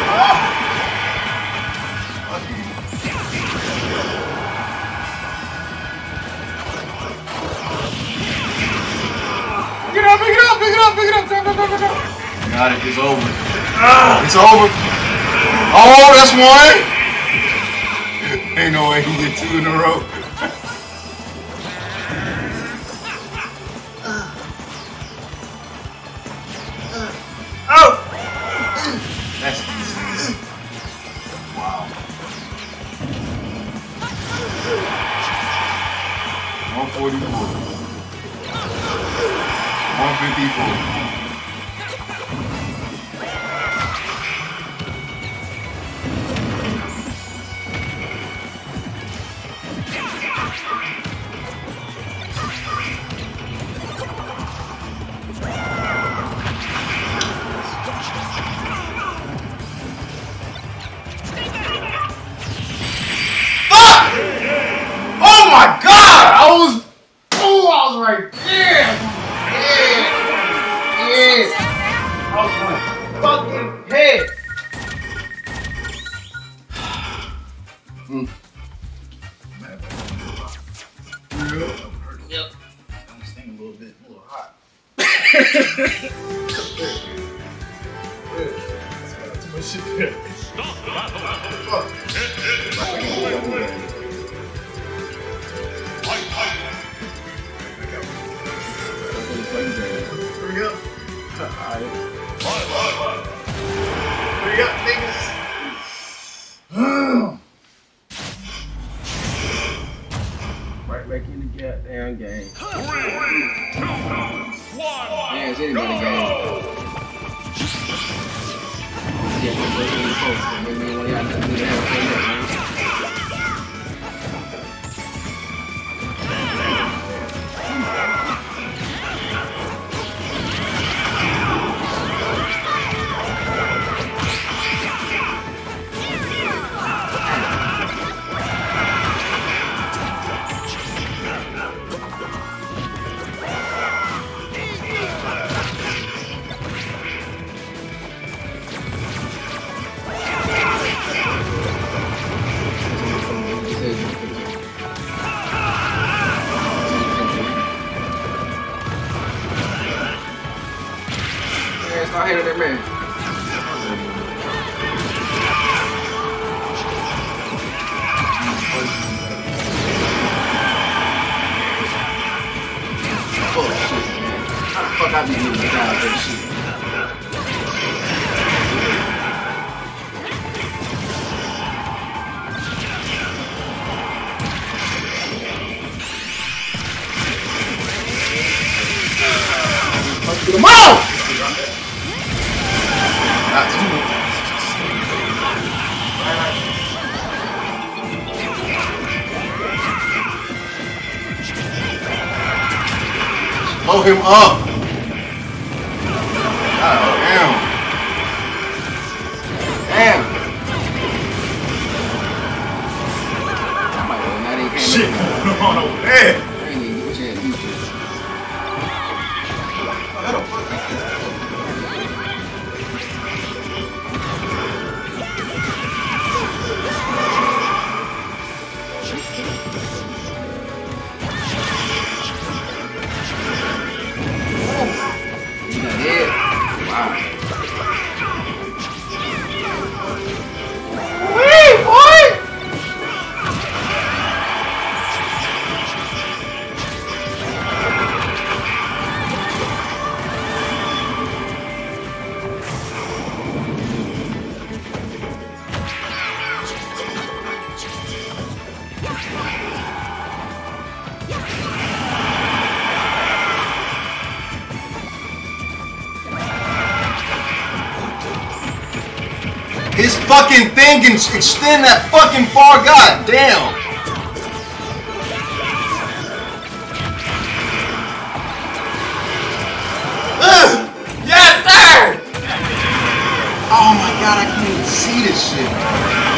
Pick it up, pick it up, pick it up, pick it up, pick it up, pick it up. Got it, it's over. It's over. Oh, that's one! Ain't no way he get two in a row. That's easy. Wow. 144. 154. right there. Yeah. Oh my fucking head. Yep. I'm just thinking a little hot. Too much shit there. Hurry up. Hurry up, niggas. Right back in the goddamn game. 3, 2, 1. Yeah, it's anybody game. Yeah, maybe one of y'all can do that. Start hitting that man. Oh shit, man. How the fuck I be moving down that shit? Punch to the mouth! Blow him up! God damn! Damn! I might go Man. I ain't even get a chance to use this. How the fuck? You got dead? Wow. Wait, boy! His fucking thing can extend that fucking far, god damn! Yes, sir! Oh my god, I can't even see this shit.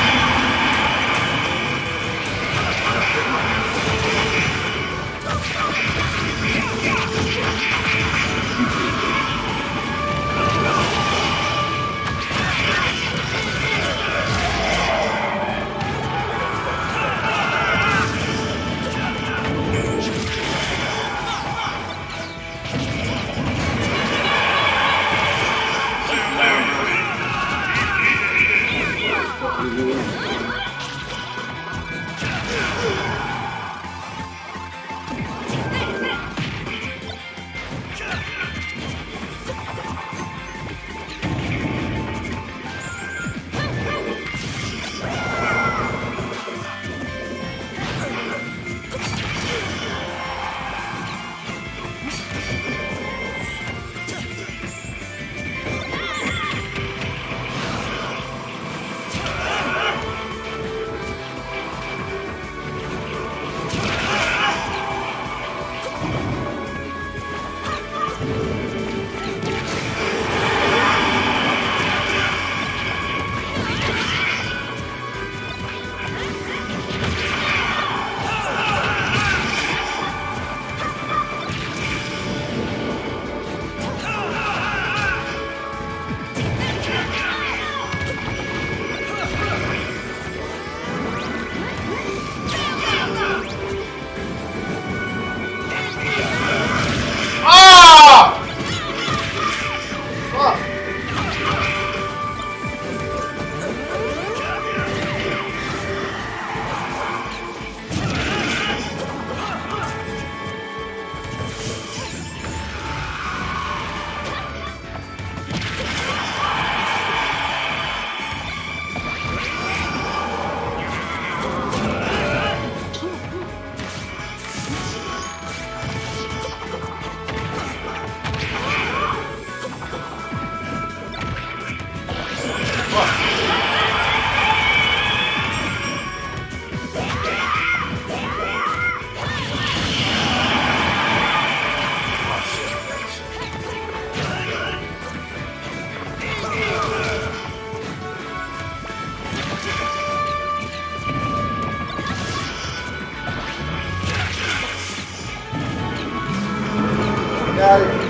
Got it.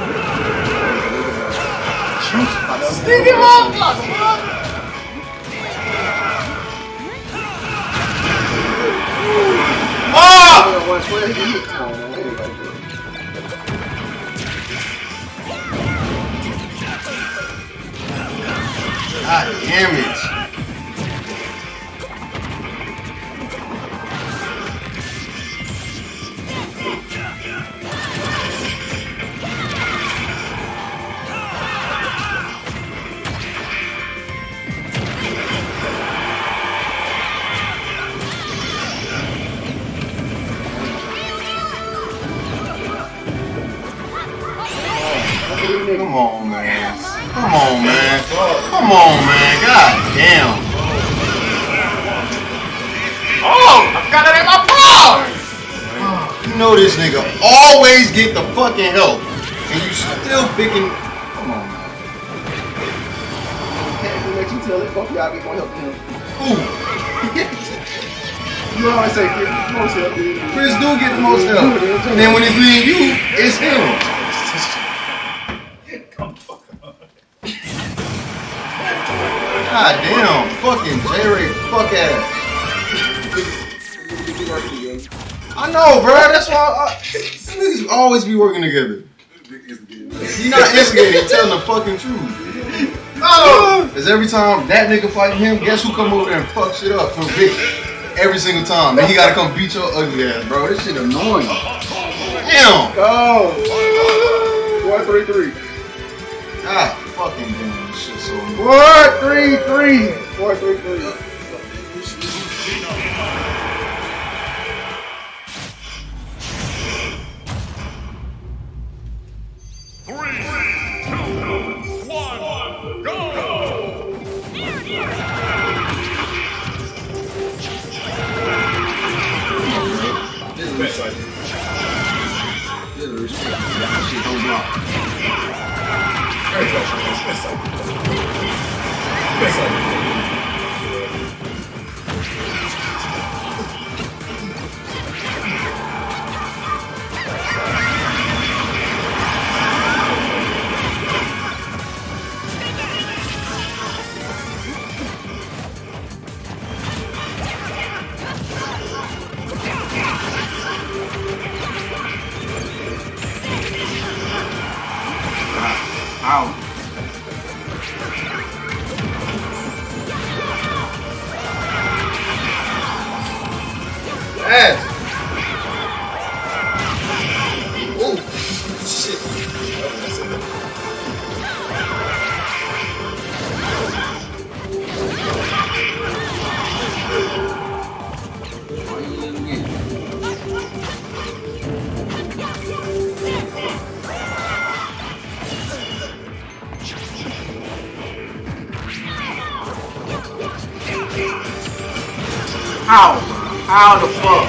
Stick him up! God damn it. Come on, man. Come on, man. Come on, man. God damn. Oh, I've got it in my paw. You know this nigga always get the fucking help, and you still picking. Come on, man. Can't let you tell it. Both y'all get more help than him. Ooh. You always say Chris get the most help. Chris do get the most help. And then when it's me and you, it's him. God damn, fucking J-Ray, fuck ass. I know, bro. That's why niggas always be working together. He not instigating, he telling the fucking truth. No! Cause every time that nigga fighting him, guess who come over there and fuck shit up for Vic? Every single time. And he gotta come beat your ugly ass, bro. This shit annoying. Damn! Go! 4-3-3. God fucking damn, this shit so annoying. 4-3-3. 4-3-3. Ow. Ass. Oh, shit. How? How the fuck?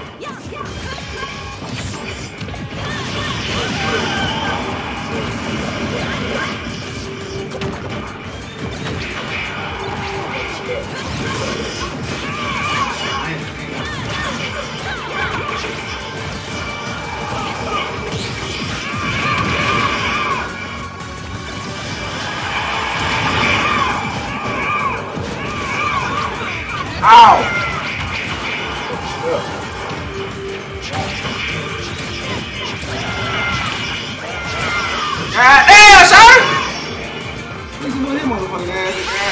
Ow! God damn, sir! Look at him motherfucking ass.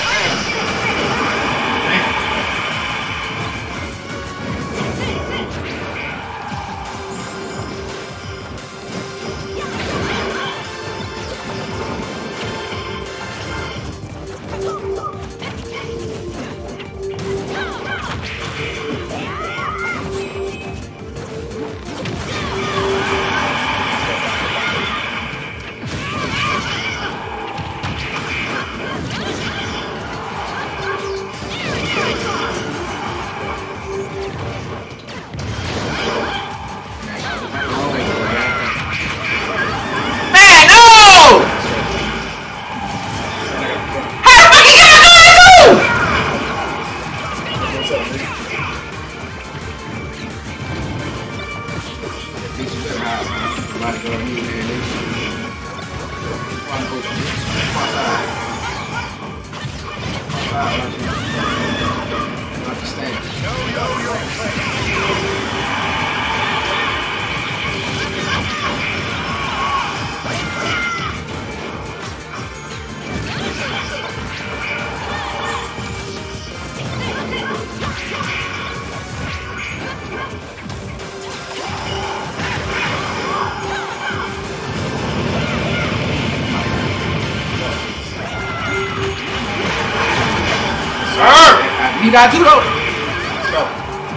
You got two though. Go.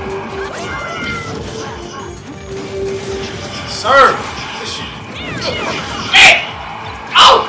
Sir. Hey! Oh!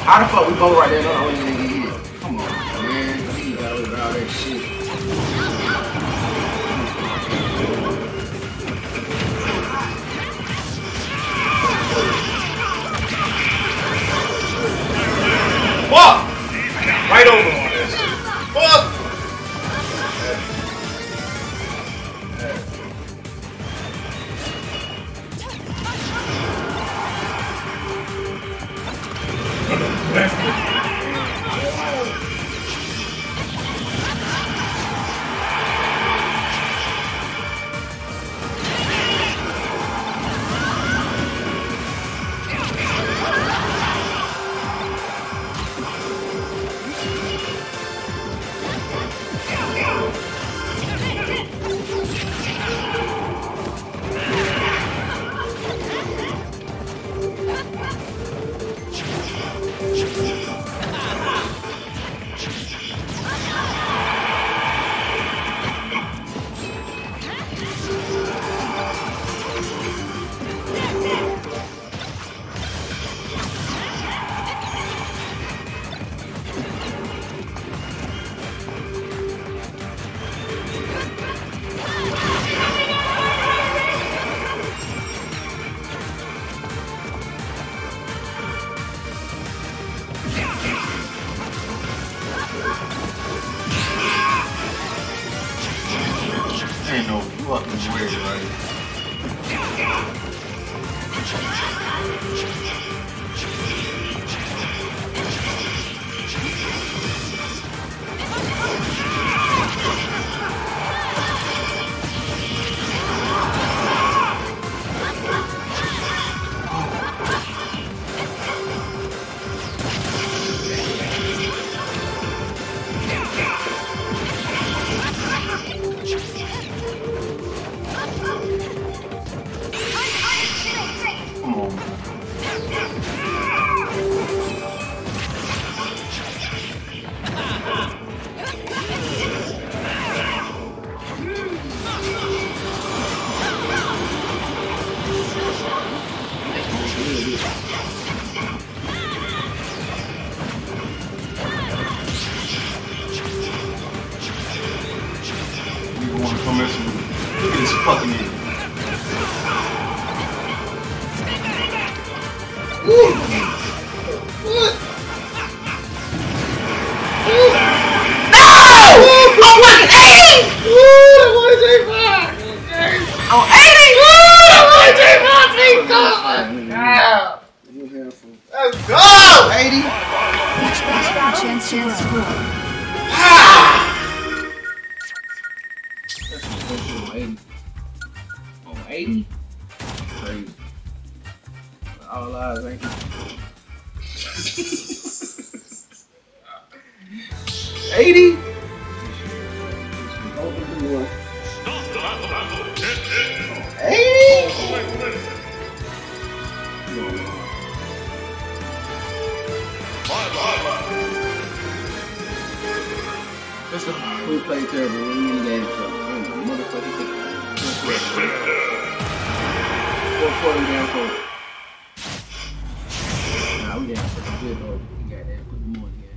How the fuck we both right there? No, I wasn't even hit. Come on, man. You got over all that shit. Fuck! Right over on this. Fuck! Ain't no fucking way, right? Come on, man. You want to come mess with me? Look at this fucking idiot. Let's go! 80. Chance to grow. That's supposed to be 80. Oh, 80? Crazy. All eyes, ain't it? 80? Open the door. 80? That's the we play terrible. We in the game for motherfucking thing. 440 down for. Nah, we down for the good though. We got that. Put them on again.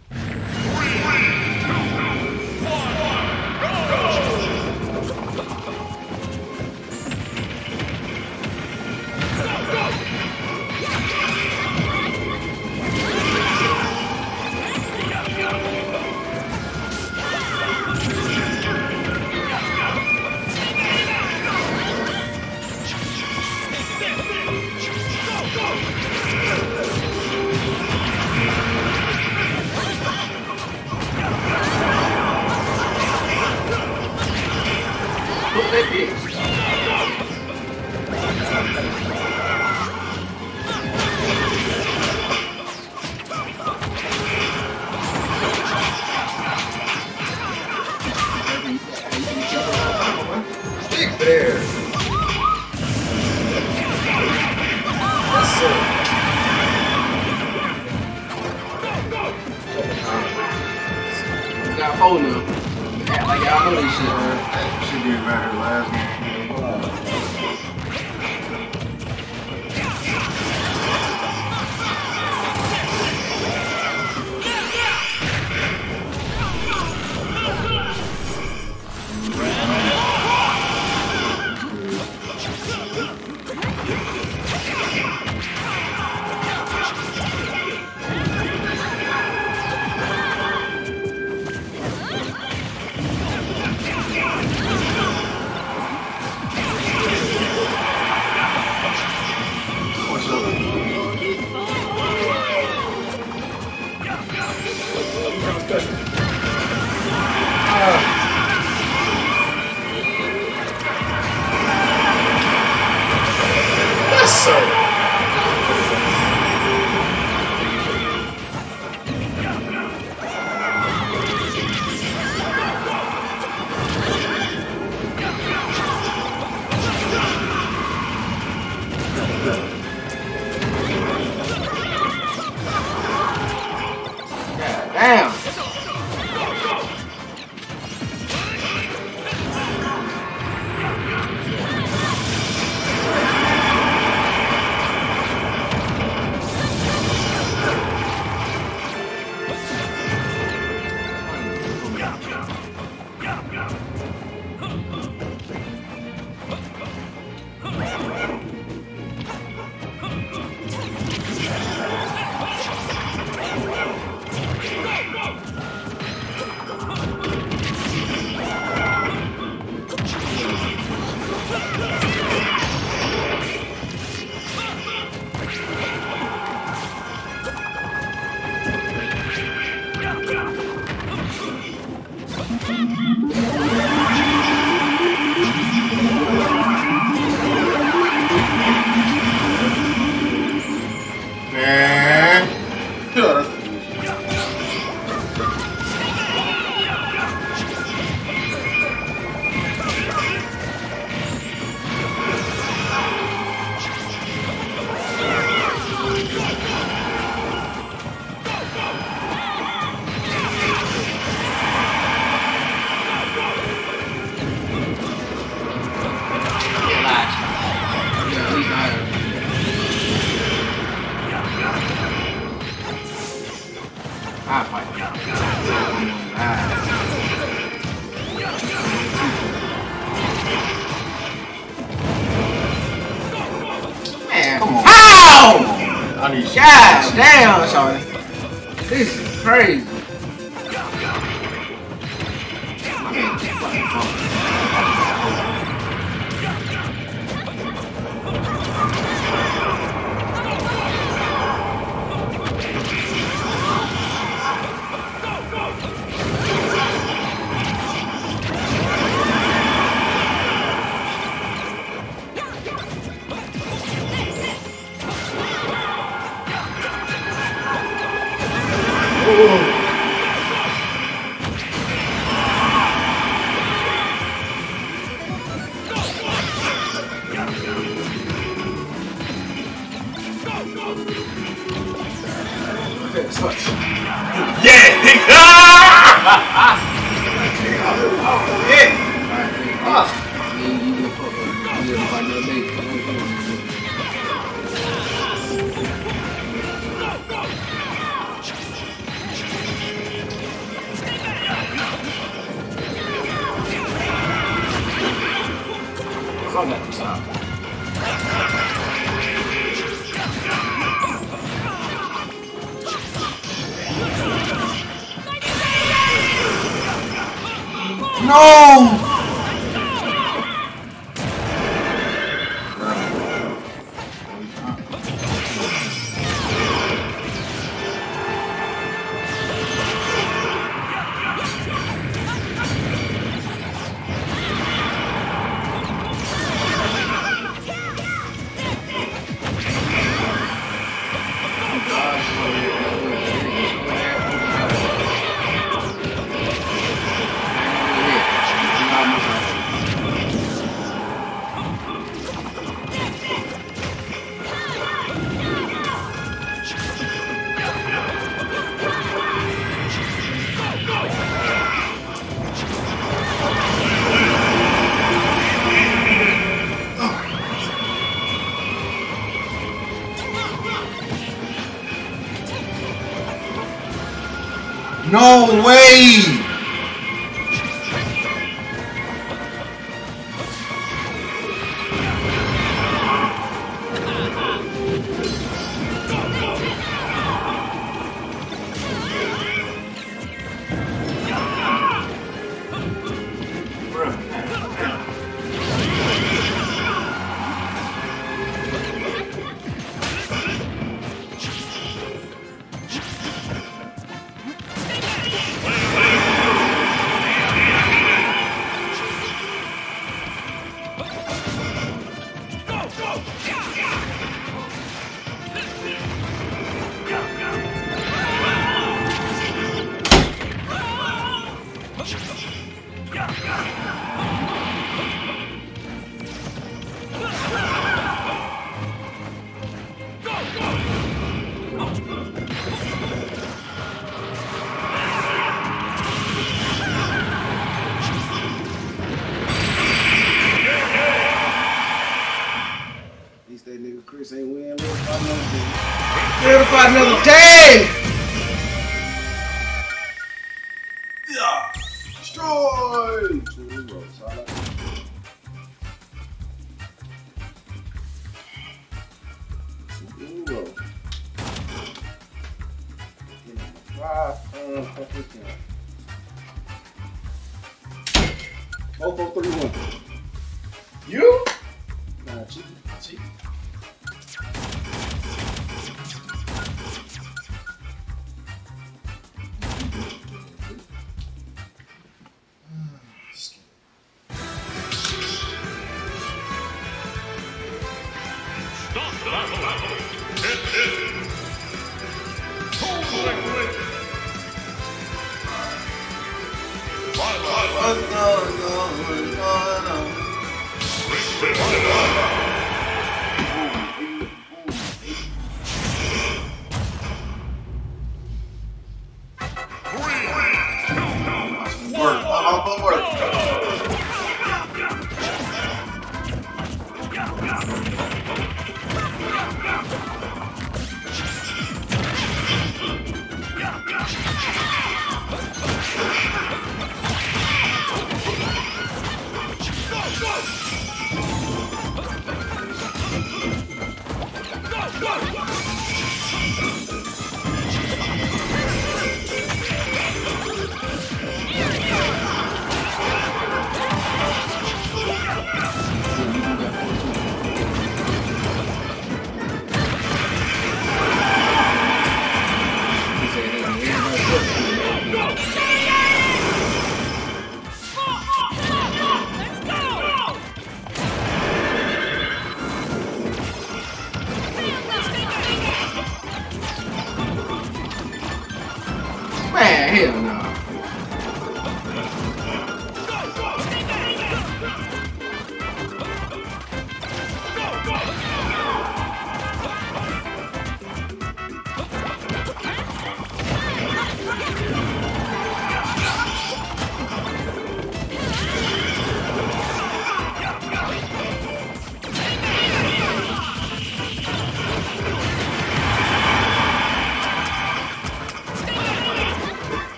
Look at that bitch. Big bear. Yes, sir. We got 4 now. Act like y'all know this shit, man. Should be better last one. I need God damn, Shawty. This is crazy. Yeah, nigga! No! No way! Chris ain't win. We'll fight another day. Destroy! Both 31. You? Nah, cheap.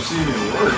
seen it work.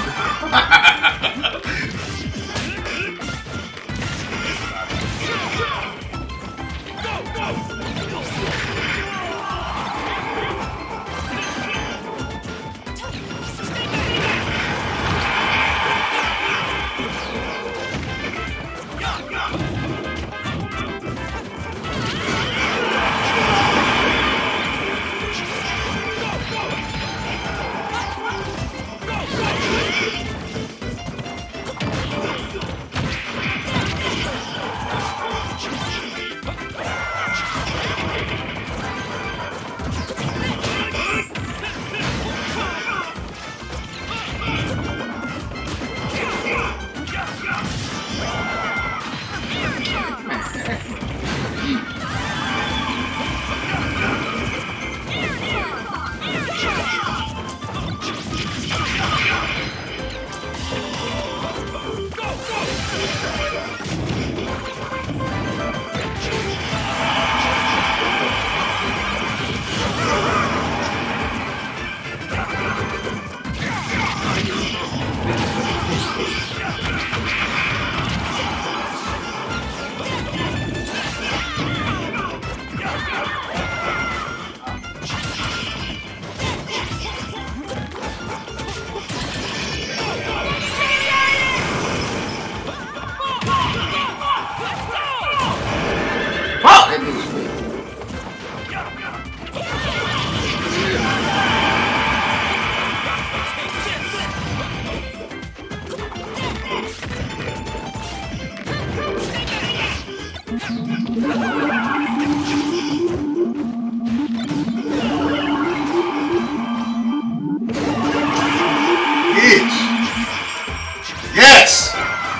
Yes!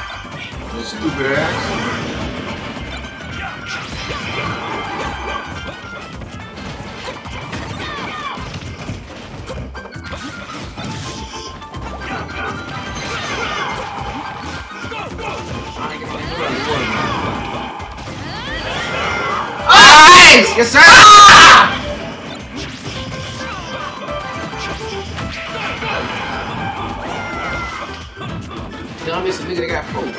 This stupid ass. Nice! Yes, sir! Ah! Yo, I miss a nigga that got food.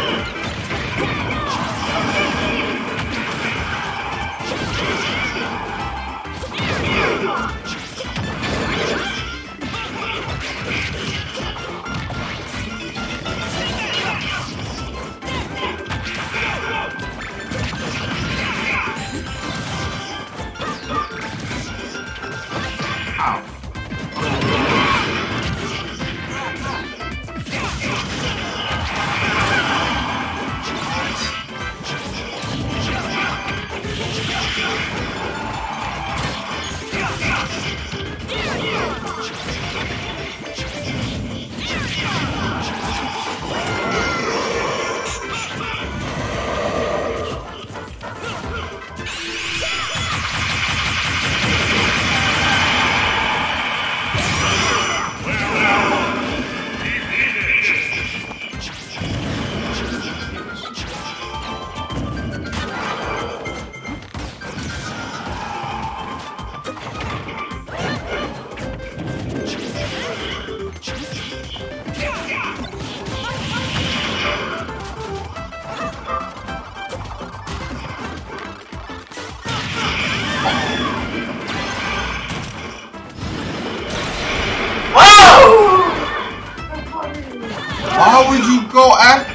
Why would you go after?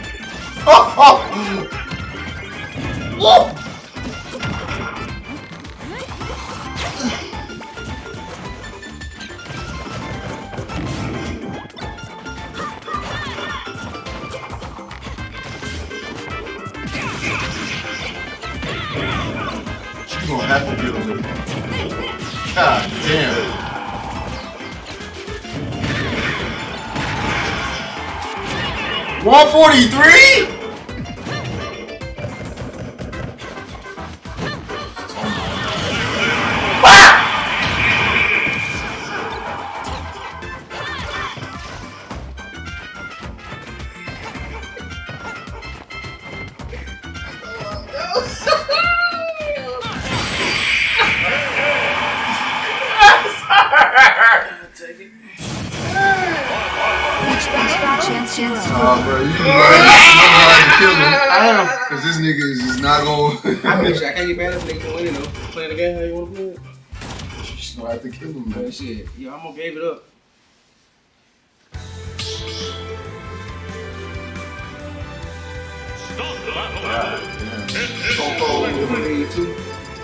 Whoa! You gonna have to deal with it. God damn. 143? zero. Nah, bro, you know to kill him. I am. Cause this nigga is just not going. I bet you I can't get mad if they can win it though. Playing the game how you want to play it. You just gonna have to kill him, man. But shit, yeah, I'm gonna give it up. Too.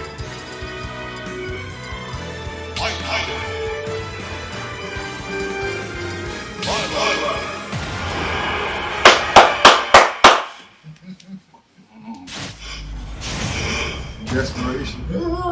Desperation.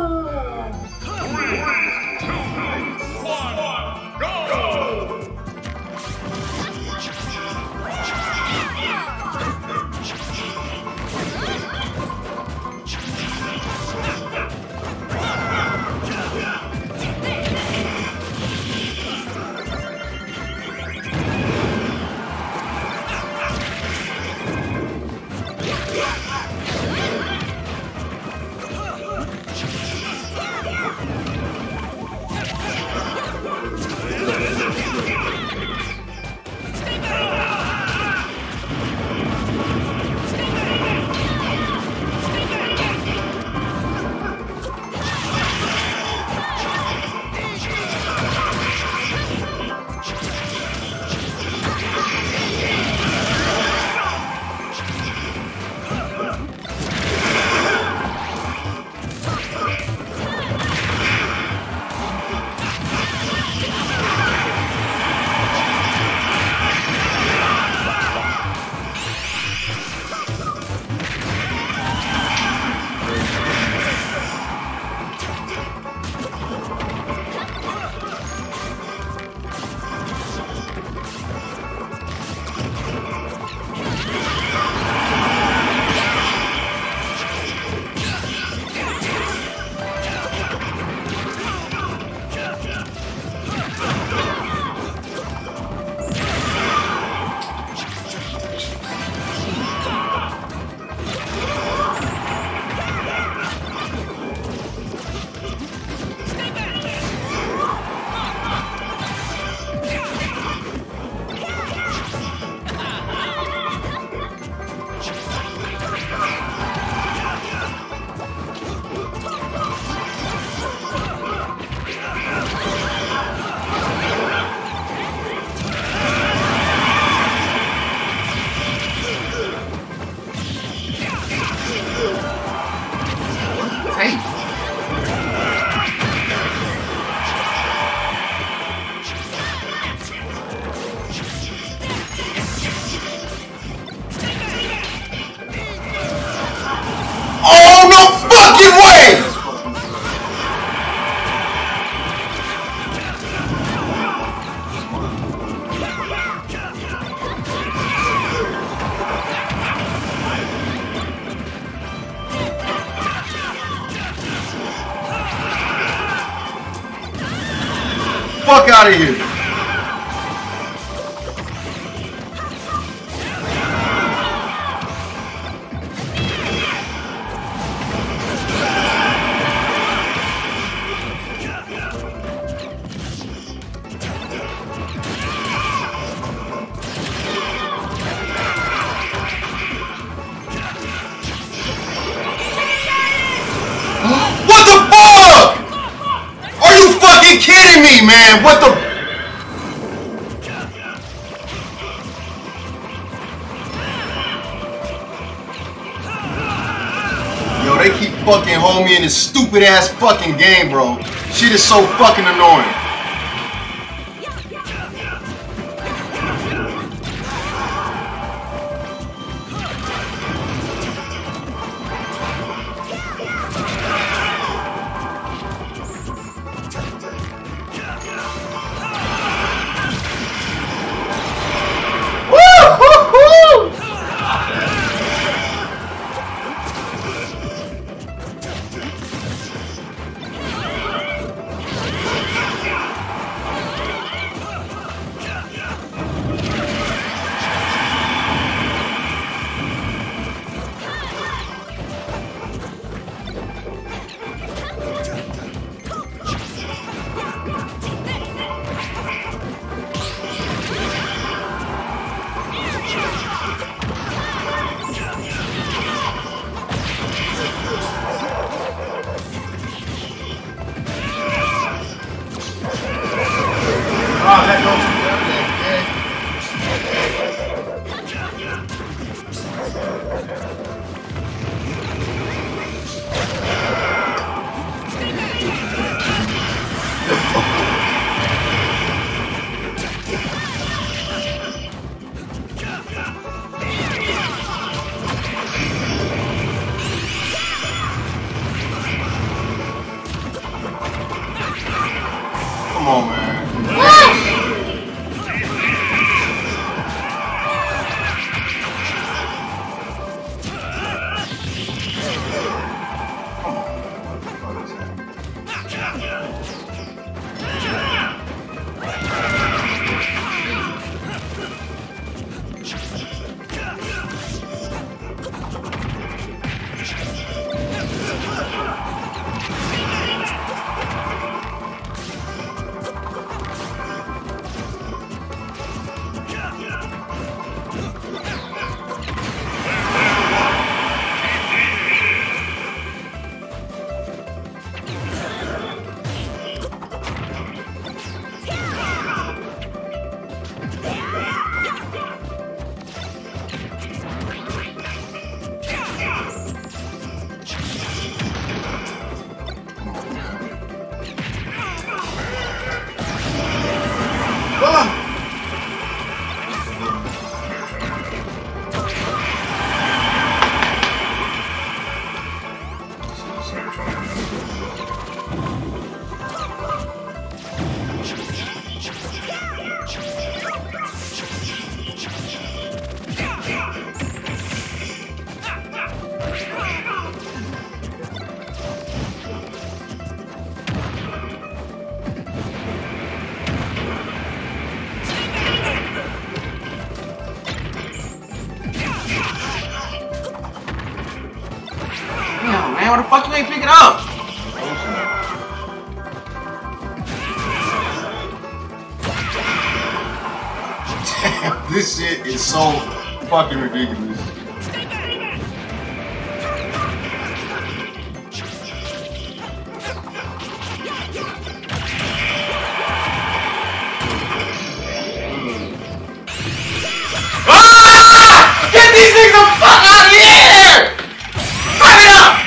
Fuck out of here. What the fuck? Are you fucking kidding me, man? What the? Yo, they keep fucking homie in this stupid ass fucking game, bro. Shit is so fucking annoying. Come on, man. Man, why the fuck you ain't pick it up? This shit is so fucking ridiculous. Ah! Get these niggas the fuck out of here! Fuck it up!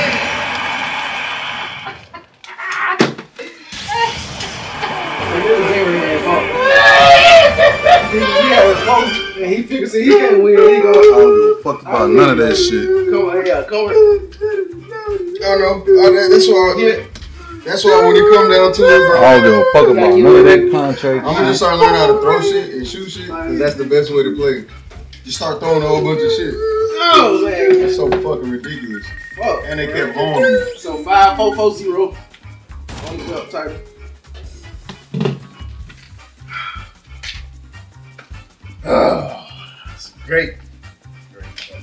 And he figures he can't win. He go, oh, Fuck about none of that shit. come on, yeah, come on. I know. That's why when you come down to it, bro, I don't give a fuck about none of that contract. I'm gonna just start learning how to throw shit and shoot shit, because that's the best way to play. Just start throwing a whole bunch of shit. Oh, man. It's so fucking ridiculous. Fuck. And they kept blowing me. So 5-4-4-0 on the belt title. Oh, it's great. Great fucking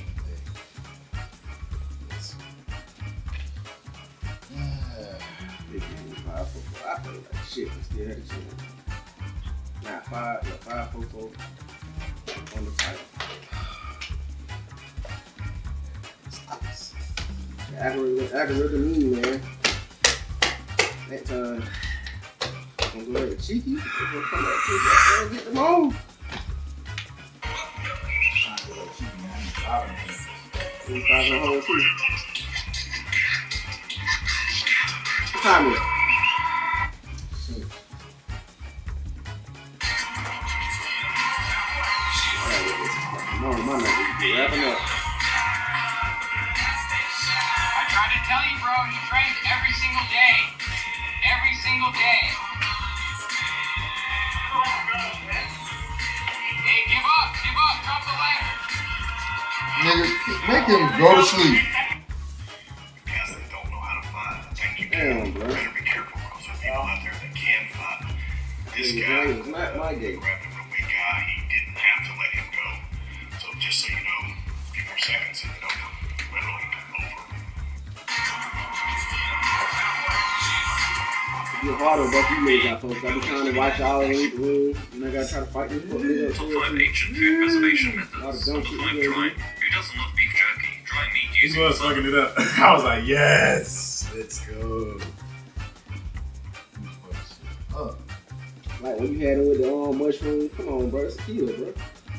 I play like shit, but still had a chance. Now 5-4-4 on the title. Acting mean, man. That time, I'm gonna go ahead cheeky. I'm gonna come back to that and get them on. What time is it? Wrapping up. I tried to tell you, bro. You trained every single day. Every single day. Hey, give up. Give up. Drop the ladder. Nigga, make him go to sleep. Guys that don't know how to fight, I think you Damn, bro. better be careful, because there are people out there that can fight. This guy It's not my game. grabbed a real big guy. He didn't have to let him go. So just so you know, a few more seconds and it's over. Literally over. You're harder, but you made that folks. I be trying to watch y'all and read the rules, and I gotta try to fight this fuck nigga. Top 5 ancient food preservation methods. Number 5 drying. Who doesn't love beef jerky? Dry meat He using was fucking it up. I was like, yes, let's go. Like when you had it with the mushroom, come on, bro, it's a kill, bro.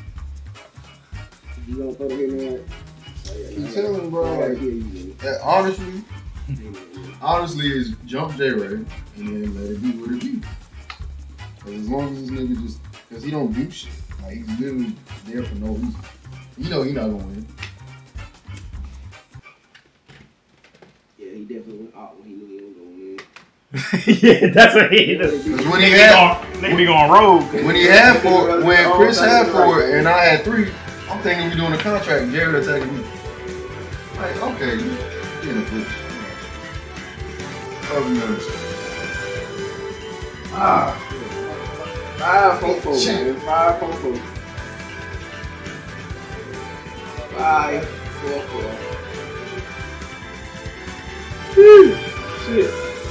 You gonna throw the hit in like, You telling him, bro, I gotta like, kill you, that honestly is jump J-Ray and then let it be what it be. Cause as long as this nigga just, cause he don't do shit. Like he's literally there for no reason. You know he not gonna win. Yeah, he definitely went out when he knew he was gonna win. Yeah, that's what he does. When he had, Nigga be going rogue. when he had 4, when Chris had 4 and I had 3, I'm thinking we doing a contract. Jared attacking me. Like, okay, you getting a bitch. Hope you understand. 5 4 man. 5 4 4. 5 4 4. Shit.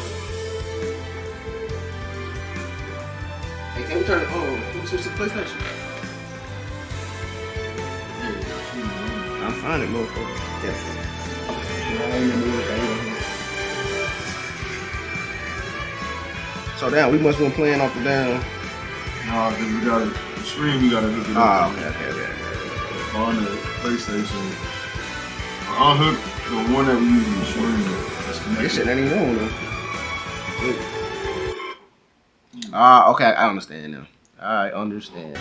Hey, can we turn it on? Can we switch to PlayStation? I'm fine at motherfucker. Yes. So damn, we must have been playing off the damn. No, because we got the stream, we gotta hook it up. Okay. On the PlayStation. Unhook the one that we use in the stream. This shit ain't even on though. Okay, I understand now. I understand.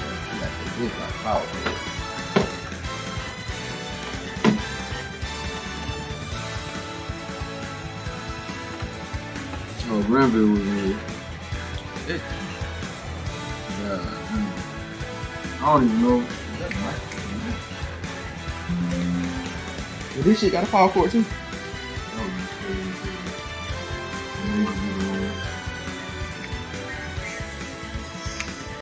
Oh, Granville was here. I don't even know. This shit got a power cord too.